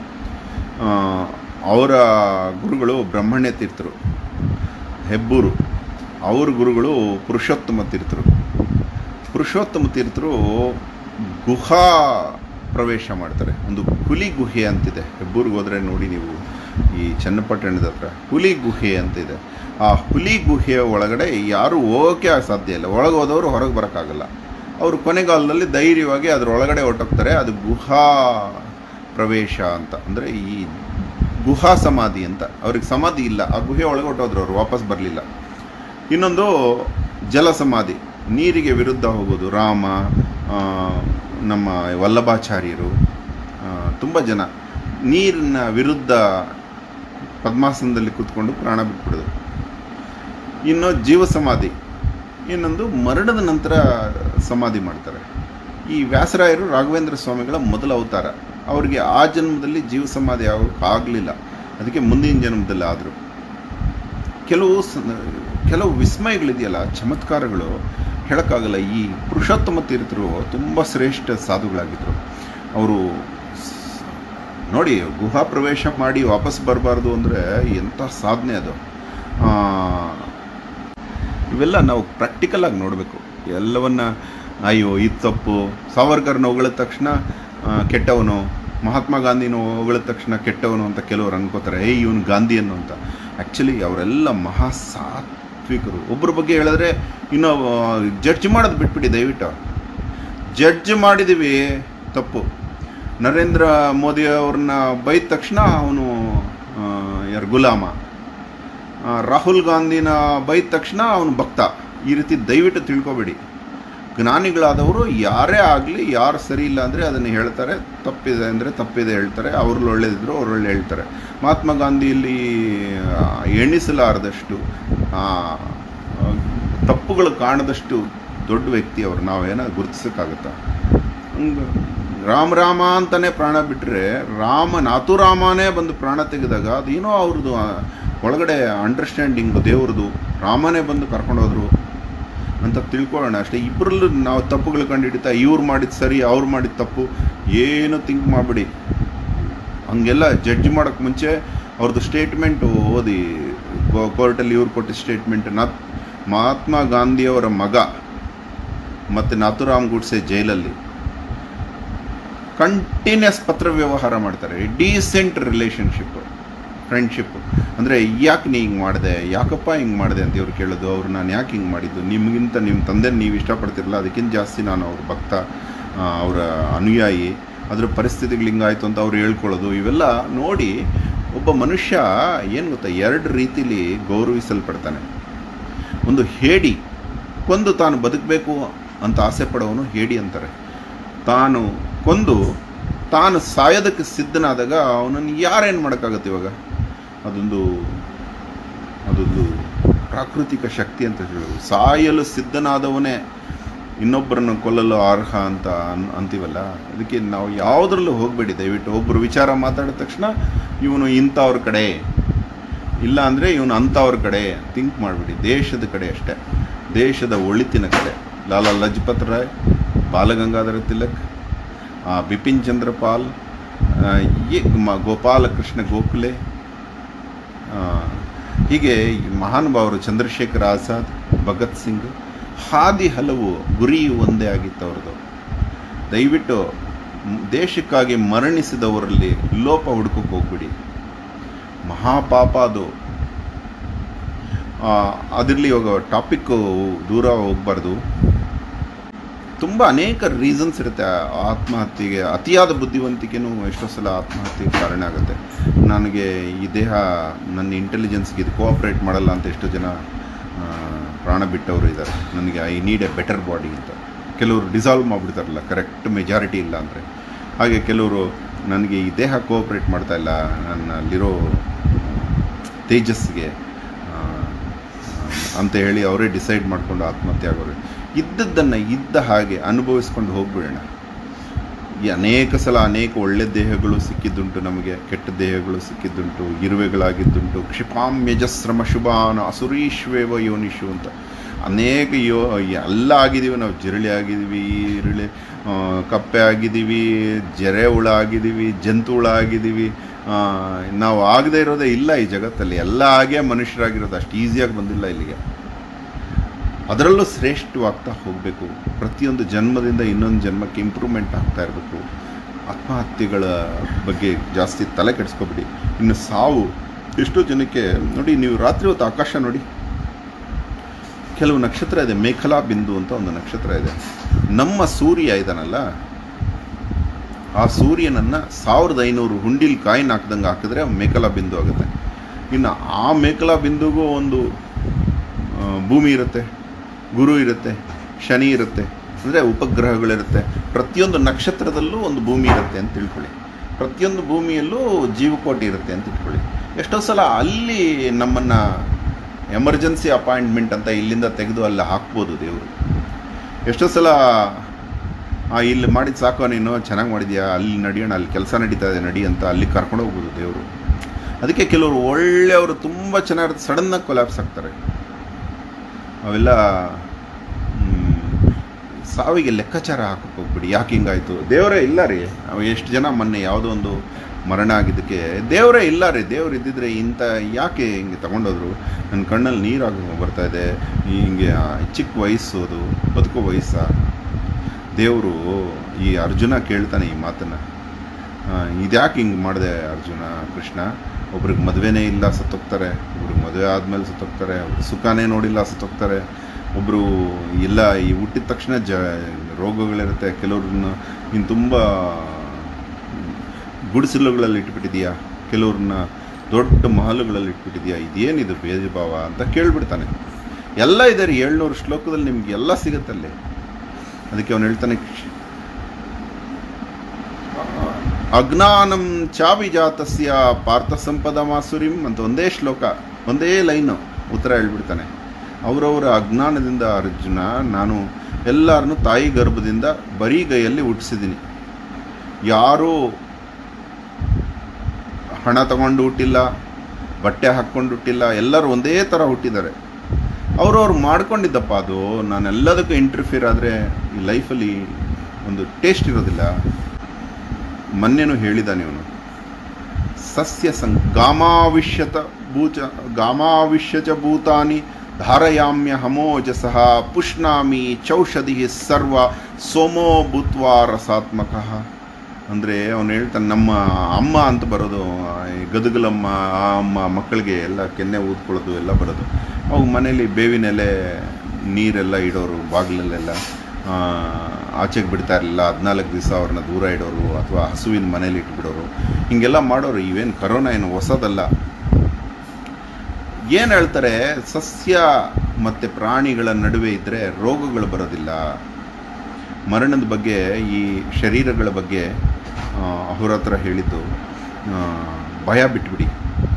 ಅವರ ಗುರುಗಳು ಬ್ರಹ್ಮಣ್ಯ ತೀರ್ಥರು ಹೆಬ್ಬೂರು, ಅವ್ರ ಗುರುಗಳು ಪುರುಷೋತ್ತಮ ತೀರ್ಥರು. ಪುರುಷೋತ್ತಮ ತೀರ್ಥರು ಗುಹಾ ಪ್ರವೇಶ ಮಾಡ್ತಾರೆ. ಒಂದು ಹುಲಿ ಗುಹೆ ಅಂತಿದೆ, ಹೆಬ್ಬೂರಿಗೆ ಹೋದರೆ ನೋಡಿ ನೀವು, ಈ ಚನ್ನಪಟ್ಟಣದ ಹತ್ರ ಹುಲಿ ಗುಹೆ ಅಂತಿದೆ. ಆ ಹುಲಿ ಗುಹೆಯ ಒಳಗಡೆ ಯಾರೂ ಹೋಗೋಕ್ಕೆ ಸಾಧ್ಯ ಇಲ್ಲ, ಒಳಗೆ ಹೋದವರು ಹೊರಗೆ ಬರೋಕ್ಕಾಗಲ್ಲ. ಅವರು ಕೊನೆಗಾಲದಲ್ಲಿ ಧೈರ್ಯವಾಗಿ ಅದರ ಒಳಗಡೆ ಹೊರಟೋಗ್ತಾರೆ. ಅದು ಗುಹಾ ಪ್ರವೇಶ ಅಂತ, ಅಂದರೆ ಈ ಗುಹಾ ಸಮಾಧಿ ಅಂತ. ಅವ್ರಿಗೆ ಸಮಾಧಿ ಇಲ್ಲ, ಆ ಗುಹೆ ಒಳಗೆ ಹೊರಟೋದ್ರು, ಅವರು ವಾಪಸ್ ಬರಲಿಲ್ಲ. ಇನ್ನೊಂದು ಜಲ ಸಮಾಧಿ, ನೀರಿಗೆ ವಿರುದ್ಧ ಹೋಗೋದು. ರಾಮ, ನಮ್ಮ ವಲ್ಲಭಾಚಾರ್ಯರು, ತುಂಬ ಜನ ನೀರಿನ ವಿರುದ್ಧ ಪದ್ಮಾಸನದಲ್ಲಿ ಕೂತ್ಕೊಂಡು ಪ್ರಾಣ ಬಿಟ್ಬಿಡೋದು. ಇನ್ನು ಜೀವ ಸಮಾಧಿ, ಇನ್ನೊಂದು ಮರಣದ ನಂತರ ಸಮಾಧಿ ಮಾಡ್ತಾರೆ. ಈ ವ್ಯಾಸರಾಯರು ರಾಘವೇಂದ್ರ ಸ್ವಾಮಿಗಳ ಮೊದಲ ಅವತಾರ. ಅವರಿಗೆ ಆ ಜನ್ಮದಲ್ಲಿ ಜೀವ ಸಮಾಧಿ ಆಗೋಕ್ಕಾಗಲಿಲ್ಲ, ಅದಕ್ಕೆ ಮುಂದಿನ ಜನ್ಮದಲ್ಲಿ ಆದರು. ಕೆಲವು ಕೆಲವು ವಿಸ್ಮಯಗಳಿದೆಯಲ್ಲ, ಚಮತ್ಕಾರಗಳು ಹೇಳೋಕ್ಕಾಗಲ್ಲ. ಈ ಪುರುಷೋತ್ತಮ ತೀರ್ಥರು ತುಂಬ ಶ್ರೇಷ್ಠ ಸಾಧುಗಳಾಗಿದ್ದರು. ಅವರು ನೋಡಿ, ಗುಹಾ ಪ್ರವೇಶ ಮಾಡಿ ವಾಪಸ್ ಬರಬಾರ್ದು ಅಂದರೆ ಎಂಥ ಸಾಧನೆ ಅದು. ಇವೆಲ್ಲ ನಾವು ಪ್ರಾಕ್ಟಿಕಲಾಗಿ ನೋಡಬೇಕು ಎಲ್ಲವನ್ನ. ಅಯ್ಯೋ ಇದು ತಪ್ಪು, ಸಾವರ್ಕರ್ನ ಹೊಗಳಿದ ತಕ್ಷಣ ಕೆಟ್ಟವನು, ಮಹಾತ್ಮ ಗಾಂಧಿನೂ ಹೊಗಳಿದ ತಕ್ಷಣ ಕೆಟ್ಟವನು ಅಂತ ಕೆಲವರು ಅನ್ಕೋತಾರೆ, ಏಯ್ ಇವನು ಗಾಂಧಿಯನ್ನು ಅಂತ. ಆ್ಯಕ್ಚುಲಿ ಅವರೆಲ್ಲ ಮಹಾ ಸಾತ್ವಿಕರು. ಒಬ್ಬರ ಬಗ್ಗೆ ಹೇಳಿದ್ರೆ ಇನ್ನೂ ಜಡ್ಜ್ ಮಾಡೋದು ಬಿಟ್ಬಿಡಿ ದಯವಿಟ್ಟು. ಜಡ್ಜ್ ಮಾಡಿದ್ದೀವಿ ತಪ್ಪು. ನರೇಂದ್ರ ಮೋದಿ ಅವ್ರನ್ನ ಬೈದ ತಕ್ಷಣ ಅವನು ಯಾರು ಗುಲಾಮ, ರಾಹುಲ್ ಗಾಂಧಿನ ಬೈದ ತಕ್ಷಣ ಅವನು ಭಕ್ತ. ಈ ರೀತಿ ದಯವಿಟ್ಟು ತಿಳ್ಕೊಬೇಡಿ. ಜ್ಞಾನಿಗಳಾದವರು ಯಾರೇ ಆಗಲಿ, ಯಾರು ಸರಿ ಇಲ್ಲ ಅಂದರೆ ಅದನ್ನು ಹೇಳ್ತಾರೆ, ತಪ್ಪಿದೆ ಅಂದರೆ ತಪ್ಪಿದೆ ಹೇಳ್ತಾರೆ, ಅವ್ರಲ್ಲಿ ಒಳ್ಳೇದಿದ್ರು ಅವ್ರಲ್ಲಿ ಹೇಳ್ತಾರೆ. ಮಹಾತ್ಮ ಗಾಂಧಿಯಲ್ಲಿ ಎಣಿಸಲಾರದಷ್ಟು ತಪ್ಪುಗಳು ಕಾಣದಷ್ಟು ದೊಡ್ಡ ವ್ಯಕ್ತಿ ಅವರು. ನಾವೇನೋ ಗುರುತಿಸೋಕ್ಕಾಗುತ್ತಾ? ಹಂಗೆ ರಾಮ ರಾಮ ಅಂತಲೇ ಪ್ರಾಣ ಬಿಟ್ಟರೆ, ರಾಮ ನಾಥುರಾಮನೇ ಬಂದು ಪ್ರಾಣ ತೆಗೆದಾಗ ಅದೇನೋ ಅವ್ರದ್ದು ಒಳಗಡೆ ಅಂಡರ್ಸ್ಟ್ಯಾಂಡಿಂಗು ದೇವ್ರದ್ದು. ರಾಮನೇ ಬಂದು ಕರ್ಕೊಂಡೋದ್ರು. ಅಂತ ತಿಳ್ಕೊಳ್ಳೋಣ ಅಷ್ಟೇ. ಇಬ್ಬರಲ್ಲೂ ನಾವು ತಪ್ಪುಗಳು ಕಂಡುಹಿಡಿತಾ ಇವ್ರು ಮಾಡಿದ್ದು ಸರಿ ಅವ್ರು ಮಾಡಿದ ತಪ್ಪು ಏನು ಥಿಂಕ್ ಮಾಡಿಬಿಡಿ. ಹಂಗೆಲ್ಲ ಜಡ್ಜ್ ಮಾಡೋಕ್ಕೆ ಮುಂಚೆ ಅವ್ರದ್ದು ಸ್ಟೇಟ್ಮೆಂಟು ಓದಿ, ಕೋರ್ಟಲ್ಲಿ ಇವ್ರು ಕೊಟ್ಟಿದ್ದ ಸ್ಟೇಟ್ಮೆಂಟ್. ನಾತ್ ಮಹಾತ್ಮ ಗಾಂಧಿಯವರ ಮಗ ಮತ್ತು ನಾಥುರಾಮ್ ಗೂಡ್ಸೆ ಜೈಲಲ್ಲಿ ಕಂಟಿನ್ಯೂಸ್ ಪತ್ರ ವ್ಯವಹಾರ ಮಾಡ್ತಾರೆ. Decent relationship, friendship. ಅಂದರೆ ಯಾಕೆ ನೀ ಹಿಂಗೆ ಮಾಡಿದೆ, ಯಾಕಪ್ಪ ಹಿಂಗೆ ಮಾಡಿದೆ ಅಂತ ಇವ್ರು ಕೇಳೋದು. ಅವ್ರು ನಾನು ಯಾಕೆ ಹಿಂಗೆ ಮಾಡಿದ್ದು, ನಿಮಗಿಂತ ನಿಮ್ಮ ತಂದೆ ನೀವು ಇಷ್ಟಪಡ್ತಿರಲ್ಲ, ಅದಕ್ಕಿಂತ ಜಾಸ್ತಿ ನಾನು ಅವ್ರ ಭಕ್ತ, ಅವರ ಅನುಯಾಯಿ, ಅದರ ಪರಿಸ್ಥಿತಿಗಳು ಹಿಂಗಾಯಿತು ಅಂತ ಅವ್ರು ಹೇಳ್ಕೊಳ್ಳೋದು. ಇವೆಲ್ಲ ನೋಡಿ ಒಬ್ಬ ಮನುಷ್ಯ ಏನು ಗೊತ್ತಾ, ಎರಡು ರೀತಿಲಿ ಗೌರವಿಸಲ್ಪಡ್ತಾನೆ. ಒಂದು ಹೇಡಿ, ಕೊಂದು ತಾನು ಬದುಕಬೇಕು ಅಂತ ಆಸೆ ಪಡೋವನು ಹೇಡಿ ಅಂತಾರೆ. ತಾನು ಕೊಂದು ತಾನು ಸಾಯೋದಕ್ಕೆ ಸಿದ್ಧನಾದಾಗ ಅವನನ್ನು ಯಾರೇನು ಮಾಡೋಕ್ಕಾಗತ್ತೆ ಇವಾಗ. ಅದೊಂದು ಅದೊಂದು ಪ್ರಾಕೃತಿಕ ಶಕ್ತಿ ಅಂತ ಹೇಳೋದು. ಸಾಯಲು ಸಿದ್ಧನಾದವನೇ ಇನ್ನೊಬ್ಬರನ್ನು ಕೊಲ್ಲಲು ಅರ್ಹ ಅಂತ ಅನ್ ಅಂತೀವಲ್ಲ. ಅದಕ್ಕೆ ನಾವು ಯಾವುದ್ರಲ್ಲೂ ಹೋಗಬೇಡಿ ದಯವಿಟ್ಟು. ಒಬ್ಬರು ವಿಚಾರ ಮಾತಾಡಿದ ತಕ್ಷಣ ಇವನು ಇಂಥವ್ರ ಕಡೆ, ಇಲ್ಲ ಅಂದರೆ ಇವನು ಅಂಥವ್ರ ಕಡೆ ಥಿಂಕ್ ಮಾಡಿಬಿಡಿ. ದೇಶದ ಕಡೆ ಅಷ್ಟೇ, ದೇಶದ ಒಳಿತಿನ ಕಡೆ. ಲಾಲಾ ಲಜಪತ್ ರಾಯ್, ಬಾಲಗಂಗಾಧರ ತಿಲಕ್, ಬಿಪಿನ್ ಚಂದ್ರ ಪಾಲ್, ಗೋಪಾಲಕೃಷ್ಣ ಗೋಖಲೆ, ಹೀಗೆ ಮಹಾನುಭಾವರು, ಚಂದ್ರಶೇಖರ್ ಆಜಾದ್, ಭಗತ್ ಸಿಂಗ್, ಹಾದಿ ಹಲವು, ಗುರಿ ಒಂದೇ ಆಗಿತ್ತು ಅವ್ರದ್ದು. ದಯವಿಟ್ಟು ದೇಶಕ್ಕಾಗಿ ಮರಣಿಸಿದವರಲ್ಲಿ ಲೋಪ ಹುಡ್ಕೋಕೆ ಹೋಗ್ಬಿಡಿ. ಮಹಾಪಾಪ ಅದು. ಅದರಲ್ಲಿ ಇವಾಗ ಟಾಪಿಕ್ಕು ದೂರ ಹೋಗ್ಬಾರ್ದು. ತುಂಬ ಅನೇಕ ರೀಸನ್ಸ್ ಇರುತ್ತೆ ಆತ್ಮಹತ್ಯೆಗೆ. ಅತಿಯಾದ ಬುದ್ಧಿವಂತಿಕೆನೂ ಎಷ್ಟೋ ಸಲ ಆತ್ಮಹತ್ಯೆಗೆ ಕಾರಣ ಆಗುತ್ತೆ. ನನಗೆ ಈ ದೇಹ ನನ್ನ ಇಂಟೆಲಿಜೆನ್ಸ್ಗೆ ಇದು ಕೋಆಪ್ರೇಟ್ ಮಾಡಲ್ಲ ಅಂತ ಎಷ್ಟೋ ಜನ ಪ್ರಾಣ ಬಿಟ್ಟವರು ಇದ್ದಾರೆ. ನನಗೆ I need a better body ಅಂತ. ಕೆಲವರು ಡಿಸಾಲ್ವ್ ಮಾಡಿಬಿಡ್ತಾರಲ್ಲ, ಕರೆಕ್ಟ್ ಮೆಜಾರಿಟಿ ಇಲ್ಲ ಅಂದರೆ. ಹಾಗೆ ಕೆಲವರು ನನಗೆ ಈ ದೇಹ ಕೋಆಪ್ರೇಟ್ ಮಾಡ್ತಾ ಇಲ್ಲ, ನನ್ನಲ್ಲಿರೋ ತೇಜಸ್ಸಿಗೆ ಅಂತ ಹೇಳಿ ಅವರೇ ಡಿಸೈಡ್ ಮಾಡಿಕೊಂಡು ಆತ್ಮಹತ್ಯೆ ಆಗೋರು. ಇದ್ದದ್ದನ್ನು ಇದ್ದ ಹಾಗೆ ಅನುಭವಿಸ್ಕೊಂಡು ಹೋಗ್ಬಿಡೋಣ. ಈ ಅನೇಕ ಸಲ ಅನೇಕ ಒಳ್ಳೆ ದೇಹಗಳು ಸಿಕ್ಕಿದ್ದುಂಟು, ನಮಗೆ ಕೆಟ್ಟ ದೇಹಗಳು ಸಿಕ್ಕಿದ್ದುಂಟು, ಇರುವೆಗಳಾಗಿದ್ದುಂಟು. ಕ್ಷಿಪಾಮ್ಯಜಸ್ರಮ ಶುಭಾನ ಅಸುರೀಶ್ವೇವ ಯೋನಿಷು ಅಂತ ಅನೇಕ ಯೋ ಎಲ್ಲ ಆಗಿದ್ದೀವಿ ನಾವು. ಜಿರಳೆ ಆಗಿದ್ದೀವಿ, ಈರುಳ್ಳಿ ಕಪ್ಪೆ ಆಗಿದ್ದೀವಿ, ಜರೆ ಹುಳ ಆಗಿದ್ದೀವಿ, ಜಂತು ಹುಳ ಆಗಿದ್ದೀವಿ. ನಾವು ಆಗದೇ ಇರೋದೇ ಇಲ್ಲ ಈ ಜಗತ್ತಲ್ಲಿ. ಎಲ್ಲ ಆಗೇ ಮನುಷ್ಯರಾಗಿರೋದು, ಅಷ್ಟು ಈಸಿಯಾಗಿ ಬಂದಿಲ್ಲ ಇಲ್ಲಿಗೆ. ಅದರಲ್ಲೂ ಶ್ರೇಷ್ಠವಾಗ್ತಾ ಹೋಗಬೇಕು. ಪ್ರತಿಯೊಂದು ಜನ್ಮದಿಂದ ಇನ್ನೊಂದು ಜನ್ಮಕ್ಕೆ ಇಂಪ್ರೂವ್ಮೆಂಟ್ ಆಗ್ತಾ ಇರಬೇಕು. ಆತ್ಮಹತ್ಯೆಗಳ ಬಗ್ಗೆ ಜಾಸ್ತಿ ತಲೆ ಕೆಡಿಸ್ಕೊಬಿಡಿ. ಇನ್ನು ಸಾವು ಎಷ್ಟೋ ಜನಕ್ಕೆ ನೋಡಿ, ನೀವು ರಾತ್ರಿ ಹೊತ್ತು ಆಕಾಶ ನೋಡಿ, ಕೆಲವು ನಕ್ಷತ್ರ ಇದೆ. ಮೇಖಲಾ ಬಿಂದು ಅಂತ ಒಂದು ನಕ್ಷತ್ರ ಇದೆ. ನಮ್ಮ ಸೂರ್ಯ ಇದಾನಲ್ಲ, ಆ ಸೂರ್ಯನನ್ನು ಸಾವಿರದ ಐನೂರು ಹುಂಡಿಲ್ ಕಾಯಿನ್ ಹಾಕ್ದಂಗೆ ಹಾಕಿದ್ರೆ ಮೇಖಲಾ ಬಿಂದು ಆಗುತ್ತೆ. ಇನ್ನು ಆ ಮೇಖಲಾ ಬಿಂದುಗೂ ಒಂದು ಭೂಮಿ ಇರುತ್ತೆ, ಗುರು ಇರುತ್ತೆ, ಶನಿ ಇರುತ್ತೆ, ಅಂದರೆ ಉಪಗ್ರಹಗಳಿರುತ್ತೆ. ಪ್ರತಿಯೊಂದು ನಕ್ಷತ್ರದಲ್ಲೂ ಒಂದು ಭೂಮಿ ಇರುತ್ತೆ ಅಂತ ತಿಳ್ಕೊಳ್ಳಿ. ಪ್ರತಿಯೊಂದು ಭೂಮಿಯಲ್ಲೂ ಜೀವಕೋಟಿ ಇರುತ್ತೆ ಅಂತ ತಿಳ್ಕೊಳ್ಳಿ. ಎಷ್ಟೋ ಸಲ ಅಲ್ಲಿ ನಮ್ಮನ್ನು ಎಮರ್ಜೆನ್ಸಿ ಅಪಾಯಿಂಟ್ಮೆಂಟ್ ಅಂತ ಇಲ್ಲಿಂದ ತೆಗೆದು ಅಲ್ಲಿ ಹಾಕ್ಬೋದು ದೇವರು. ಎಷ್ಟೋ ಸಲ ಇಲ್ಲಿ ಮಾಡಿದ ಸಾಕೋ, ನೀನು ಚೆನ್ನಾಗಿ ಮಾಡಿದ್ಯಾ, ಅಲ್ಲಿ ನಡೆಯೋಣ, ಅಲ್ಲಿ ಕೆಲಸ ನಡೀತಾ ಇದೆ ನಡಿ ಅಂತ ಅಲ್ಲಿ ಕರ್ಕೊಂಡು ಹೋಗ್ಬೋದು ದೇವರು. ಅದಕ್ಕೆ ಕೆಲವರು ಒಳ್ಳೆಯವರು ತುಂಬ ಚೆನ್ನಾಗಿರುತ್ತೆ, ಸಡನ್ನಾಗಿ ಕೊಲ್ಯಾಪ್ಸ್ ಆಗ್ತಾರೆ. ಅವೆಲ್ಲ ಸಾವಿಗೆ ಲೆಕ್ಕಾಚಾರ ಹಾಕಕ್ಕೆ ಹೋಗ್ಬಿಡಿ. ಯಾಕೆ ಹಿಂಗಾಯಿತು, ದೇವರೇ ಇಲ್ಲ ರೀ. ಎಷ್ಟು ಜನ ಮೊನ್ನೆ ಯಾವುದೋ ಒಂದು ಮರಣ ಆಗಿದ್ದಕ್ಕೆ ದೇವರೇ ಇಲ್ಲ ರೀ. ದೇವ್ರು ಇದ್ದಿದ್ರೆ ಇಂಥ ಯಾಕೆ ಹಿಂಗೆ ತಗೊಂಡೋದ್ರು, ನನ್ನ ಕಣ್ಣಲ್ಲಿ ನೀರಾಗಿ ಬರ್ತಾಯಿದೆ, ಹಿಂಗೆ ಚಿಕ್ಕ ವಯಸ್ಸು, ಅದು ಬದುಕೋ ವಯಸ್ಸ. ದೇವರು ಈ ಅರ್ಜುನ ಕೇಳ್ತಾನೆ ಈ ಮಾತನ್ನು, ಇದ್ಯಾಕೆ ಹಿಂಗೆ ಮಾಡಿದೆ ಅರ್ಜುನ ಕೃಷ್ಣ. ಒಬ್ರಿಗೆ ಮದುವೆನೇ ಇಲ್ಲ ಸತ್ತೋಗ್ತಾರೆ, ಒಬ್ರಿಗೆ ಮದುವೆ ಆದಮೇಲೆ ಸತ್ತೋಗ್ತಾರೆ, ಸುಖನೇ ನೋಡಿಲ್ಲ ಸತ್ತೋಗ್ತಾರೆ, ಒಬ್ಬರು ಎಲ್ಲ ಈ ಹುಟ್ಟಿದ ತಕ್ಷಣ ಜ ರೋಗಗಳಿರುತ್ತೆ. ಕೆಲವ್ರನ್ನ ಇನ್ನು ತುಂಬ ಗುಡಿಸಲುಗಳಲ್ಲಿ ಇಟ್ಬಿಟ್ಟಿದೆಯಾ, ಕೆಲವ್ರನ್ನ ದೊಡ್ಡ ಮಹಲುಗಳಲ್ಲಿ ಇಟ್ಬಿಟ್ಟಿದೆಯಾ, ಇದೇನಿದು ಭೇದಭಾವ ಅಂತ ಕೇಳಿಬಿಡ್ತಾನೆ. ಎಲ್ಲ ಇದೆ ರೀ, ಏಳ್ನೂರು ಶ್ಲೋಕದಲ್ಲಿ ನಿಮ್ಗೆ ಎಲ್ಲ ಸಿಗುತ್ತಲ್ಲಿ. ಅದಕ್ಕೆ ಅವನು ಹೇಳ್ತಾನೆ, ಅಜ್ಞಾನಂ ಚಾಭಿಜಾತಸ್ಯ ಪಾರ್ಥ ಸಂಪದ ಮಾಸುರಿಂ ಅಂತ ಒಂದೇ ಶ್ಲೋಕ, ಒಂದೇ ಲೈನು ಉತ್ತರ ಹೇಳ್ಬಿಡ್ತಾನೆ. ಅವರವರ ಅಜ್ಞಾನದಿಂದ ಅರ್ಜುನ, ನಾನು ಎಲ್ಲರನ್ನೂ ತಾಯಿ ಗರ್ಭದಿಂದ ಬರೀ ಗೈಯಲ್ಲಿ ಹುಟ್ಟಿಸಿದ್ದೀನಿ. ಯಾರೂ ಹಣ ತಗೊಂಡು ಹುಟ್ಟಿಲ್ಲ, ಬಟ್ಟೆ ಹಾಕ್ಕೊಂಡು ಹುಟ್ಟಿಲ್ಲ, ಎಲ್ಲರೂ ಒಂದೇ ಥರ ಹುಟ್ಟಿದ್ದಾರೆ. ಅವ್ರವ್ರು ಮಾಡ್ಕೊಂಡಿದ್ದಪ್ಪ. ಅದು ನಾನೆಲ್ಲದಕ್ಕೂ ಇಂಟರ್ಫಿಯರ್ ಆದರೆ ಈ ಲೈಫಲ್ಲಿ ಒಂದು ಟೇಸ್ಟ್ ಇರೋದಿಲ್ಲ. ಮೊನ್ನೆನೂ ಹೇಳಿದ್ದಾನೆ ಇವನು, ಸಸ್ಯ ಸಂ ಗಾಮಾವಿಷ್ಯತ ಭೂಚ ಗಾಮಾವಿಷ್ಯಚ ಭೂತಾನಿ ಧಾರಯಾಮ್ಯ ಹಮೋಜಸಃ ಪುಷ್ಣಾಮಿ ಚೌಷಧಿ ಸರ್ವ ಸೋಮೋ ಭೂತ್ವಾ ರಸಾತ್ಮಕ. ಅಂದರೆ ಅವನು ಹೇಳ್ತಾನೆ, ನಮ್ಮ ಅಮ್ಮ ಅಂತ ಬರೋದು, ಗದಗಲಮ್ಮ ಆ ಅಮ್ಮ ಮಕ್ಕಳಿಗೆ ಎಲ್ಲ ಕೆನ್ನೆ ಊದ್ಕೊಳ್ಳೋದು ಎಲ್ಲ ಬರೋದು. ಅವಾಗ ಮನೇಲಿ ಬೇವಿನೆಲೆ ನೀರೆಲ್ಲ ಇಡೋರು, ಬಾಗಿಲಲ್ಲೆಲ್ಲ ಆಚೆಗೆ ಬಿಡ್ತಾ ಇರಲಿಲ್ಲ. ಹದಿನಾಲ್ಕು ದಿವಸ ಅವ್ರನ್ನ ದೂರ ಇಡೋರು ಅಥವಾ ಹಸುವಿನ ಮನೇಲಿ ಇಟ್ಬಿಡೋರು, ಹೀಗೆಲ್ಲ ಮಾಡೋರು. ಇವೇನು ಕರೋನಾ ಏನು ಹೊಸದಲ್ಲ. ಏನು ಹೇಳ್ತಾರೆ, ಸಸ್ಯ ಮತ್ತು ಪ್ರಾಣಿಗಳ ನಡುವೆ ಇದ್ದರೆ ರೋಗಗಳು ಬರೋದಿಲ್ಲ. ಮರಣದ ಬಗ್ಗೆ, ಈ ಶರೀರಗಳ ಬಗ್ಗೆ ಅವ್ರ ಹತ್ರ ಹೇಳಿದ್ದು, ಭಯ ಬಿಟ್ಬಿಡಿ.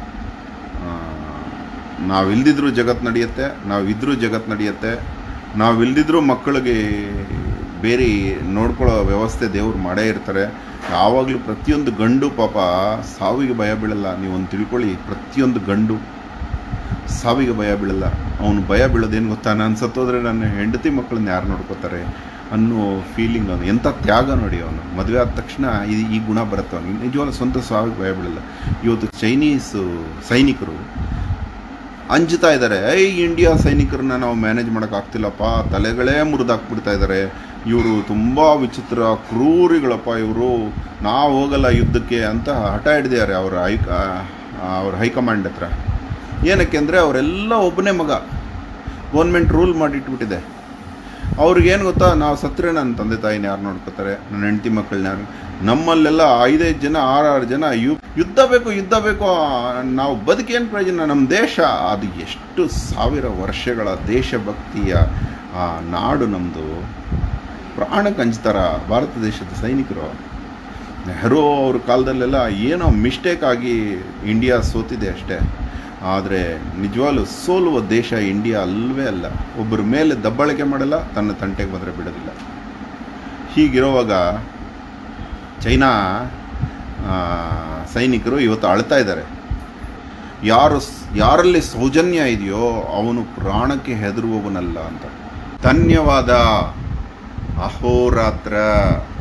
ನಾವಿಲ್ದಿದ್ರೂ ಜಗತ್ತು ನಡೆಯುತ್ತೆ, ನಾವಿದ್ರೂ ಜಗತ್ತು ನಡೆಯುತ್ತೆ. ನಾವಿಲ್ದಿದ್ರೂ ಮಕ್ಕಳಿಗೆ ಬೇರೆ ನೋಡ್ಕೊಳ್ಳೋ ವ್ಯವಸ್ಥೆ ದೇವ್ರು ಮಾಡೇ ಇರ್ತಾರೆ. ಯಾವಾಗಲೂ ಪ್ರತಿಯೊಂದು ಗಂಡು ಪಾಪ ಸಾವಿಗೆ ಭಯ ಬೀಳಲ್ಲ. ನೀವೊಂದು ತಿಳ್ಕೊಳ್ಳಿ, ಪ್ರತಿಯೊಂದು ಗಂಡು ಸಾವಿಗೆ ಭಯ ಬೀಳಲ್ಲ. ಅವನು ಭಯ ಬೀಳೋದೇನು ಗೊತ್ತಾ, ನಾನು ಸತ್ತೋದ್ರೆ ನನ್ನ ಹೆಂಡತಿ ಮಕ್ಕಳನ್ನ ಯಾರು ನೋಡ್ಕೋತಾರೆ ಅನ್ನೋ ಫೀಲಿಂಗ್. ಅವನು ಎಂಥ ತ್ಯಾಗ ನೋಡಿ. ಅವನು ಮದುವೆ ಆದ ತಕ್ಷಣ ಈ ಈ ಗುಣ ಬರುತ್ತೆ ಅವನಿಗೆ. ನಿಜವಾಗ್ಲೂ ಸ್ವಂತ ಸಾವಿಗೆ ಭಯ ಬೀಳಲ್ಲ. ಇವತ್ತು ಚೈನೀಸು ಸೈನಿಕರು ಅಂಜುತ್ತಾ ಇದ್ದಾರೆ, ಐ ಇಂಡಿಯಾ ಸೈನಿಕರನ್ನ ನಾವು ಮ್ಯಾನೇಜ್ ಮಾಡೋಕ್ಕಾಗ್ತಿಲ್ಲಪ್ಪ, ತಲೆಗಳೇ ಮುರಿದಾಕ್ಬಿಡ್ತಾ ಇದ್ದಾರೆ, ಇವರು ತುಂಬ ವಿಚಿತ್ರ ಕ್ರೂರಿಗಳಪ್ಪ, ಇವರು ನಾವು ಹೋಗಲ್ಲ ಯುದ್ಧಕ್ಕೆ ಅಂತ ಹಠ ಹಿಡಿದಿದ್ದಾರೆ ಅವರ ಹೈ ಅವ್ರ ಹೈಕಮಾಂಡ್ ಹತ್ರ. ಏನಕ್ಕೆ ಅಂದರೆ ಅವರೆಲ್ಲ ಒಬ್ಬನೇ ಮಗ, ಗೌರ್ಮೆಂಟ್ ರೂಲ್ ಮಾಡಿಟ್ಬಿಟ್ಟಿದೆ. ಅವ್ರಿಗೇನು ಗೊತ್ತಾ, ನಾವು ಸತ್ತರೆ ನನ್ನ ತಂದೆ ತಾಯಿನ ಯಾರು ನೋಡ್ಕೋತಾರೆ, ನನ್ನ ಹೆಂಡತಿ ಮಕ್ಕಳನ್ನ ಯಾರು. ನಮ್ಮಲ್ಲೆಲ್ಲ ಐದೈದು ಜನ ಆರಾರು ಜನ ಯು ಯುದ್ಧ ಬೇಕು ಯುದ್ಧ ಬೇಕು, ನಾವು ಬದುಕೇನು ಪ್ರಯೋಜನ, ನಮ್ಮ ದೇಶ. ಅದು ಎಷ್ಟು ಸಾವಿರ ವರ್ಷಗಳ ದೇಶಭಕ್ತಿಯ ಆ ನಾಡು ನಮ್ಮದು. ಪ್ರಾಣಕ್ಕೆ ಹಂಚ್ತಾರ ಭಾರತ ದೇಶದ ಸೈನಿಕರು. ನೆಹರು ಅವ್ರ ಕಾಲದಲ್ಲೆಲ್ಲ ಏನೋ ಮಿಸ್ಟೇಕ್ ಆಗಿ ಇಂಡಿಯಾ ಸೋತಿದೆ ಅಷ್ಟೇ. ಆದರೆ ನಿಜವಾಗ್ಲೂ ಸೋಲುವ ದೇಶ ಇಂಡಿಯಾ ಅಲ್ವೇ ಅಲ್ಲ. ಒಬ್ಬರ ಮೇಲೆ ದಬ್ಬಾಳಿಕೆ ಮಾಡಲ್ಲ, ತನ್ನ ತಂಟೆಗೆ ಬಂದರೆ ಬಿಡೋದಿಲ್ಲ. ಹೀಗಿರುವಾಗ ಚೈನಾ ಸೈನಿಕರು ಇವತ್ತು ಅಳ್ತಾ ಇದ್ದಾರೆ. ಯಾರು ಯಾರಲ್ಲಿ ಸೌಜನ್ಯ ಇದೆಯೋ ಅವನು ಪ್ರಾಣಕ್ಕೆ ಹೆದರುವವನಲ್ಲ ಅಂತ. ಧನ್ಯವಾದ. ಅಹೋರಾತ್ರ.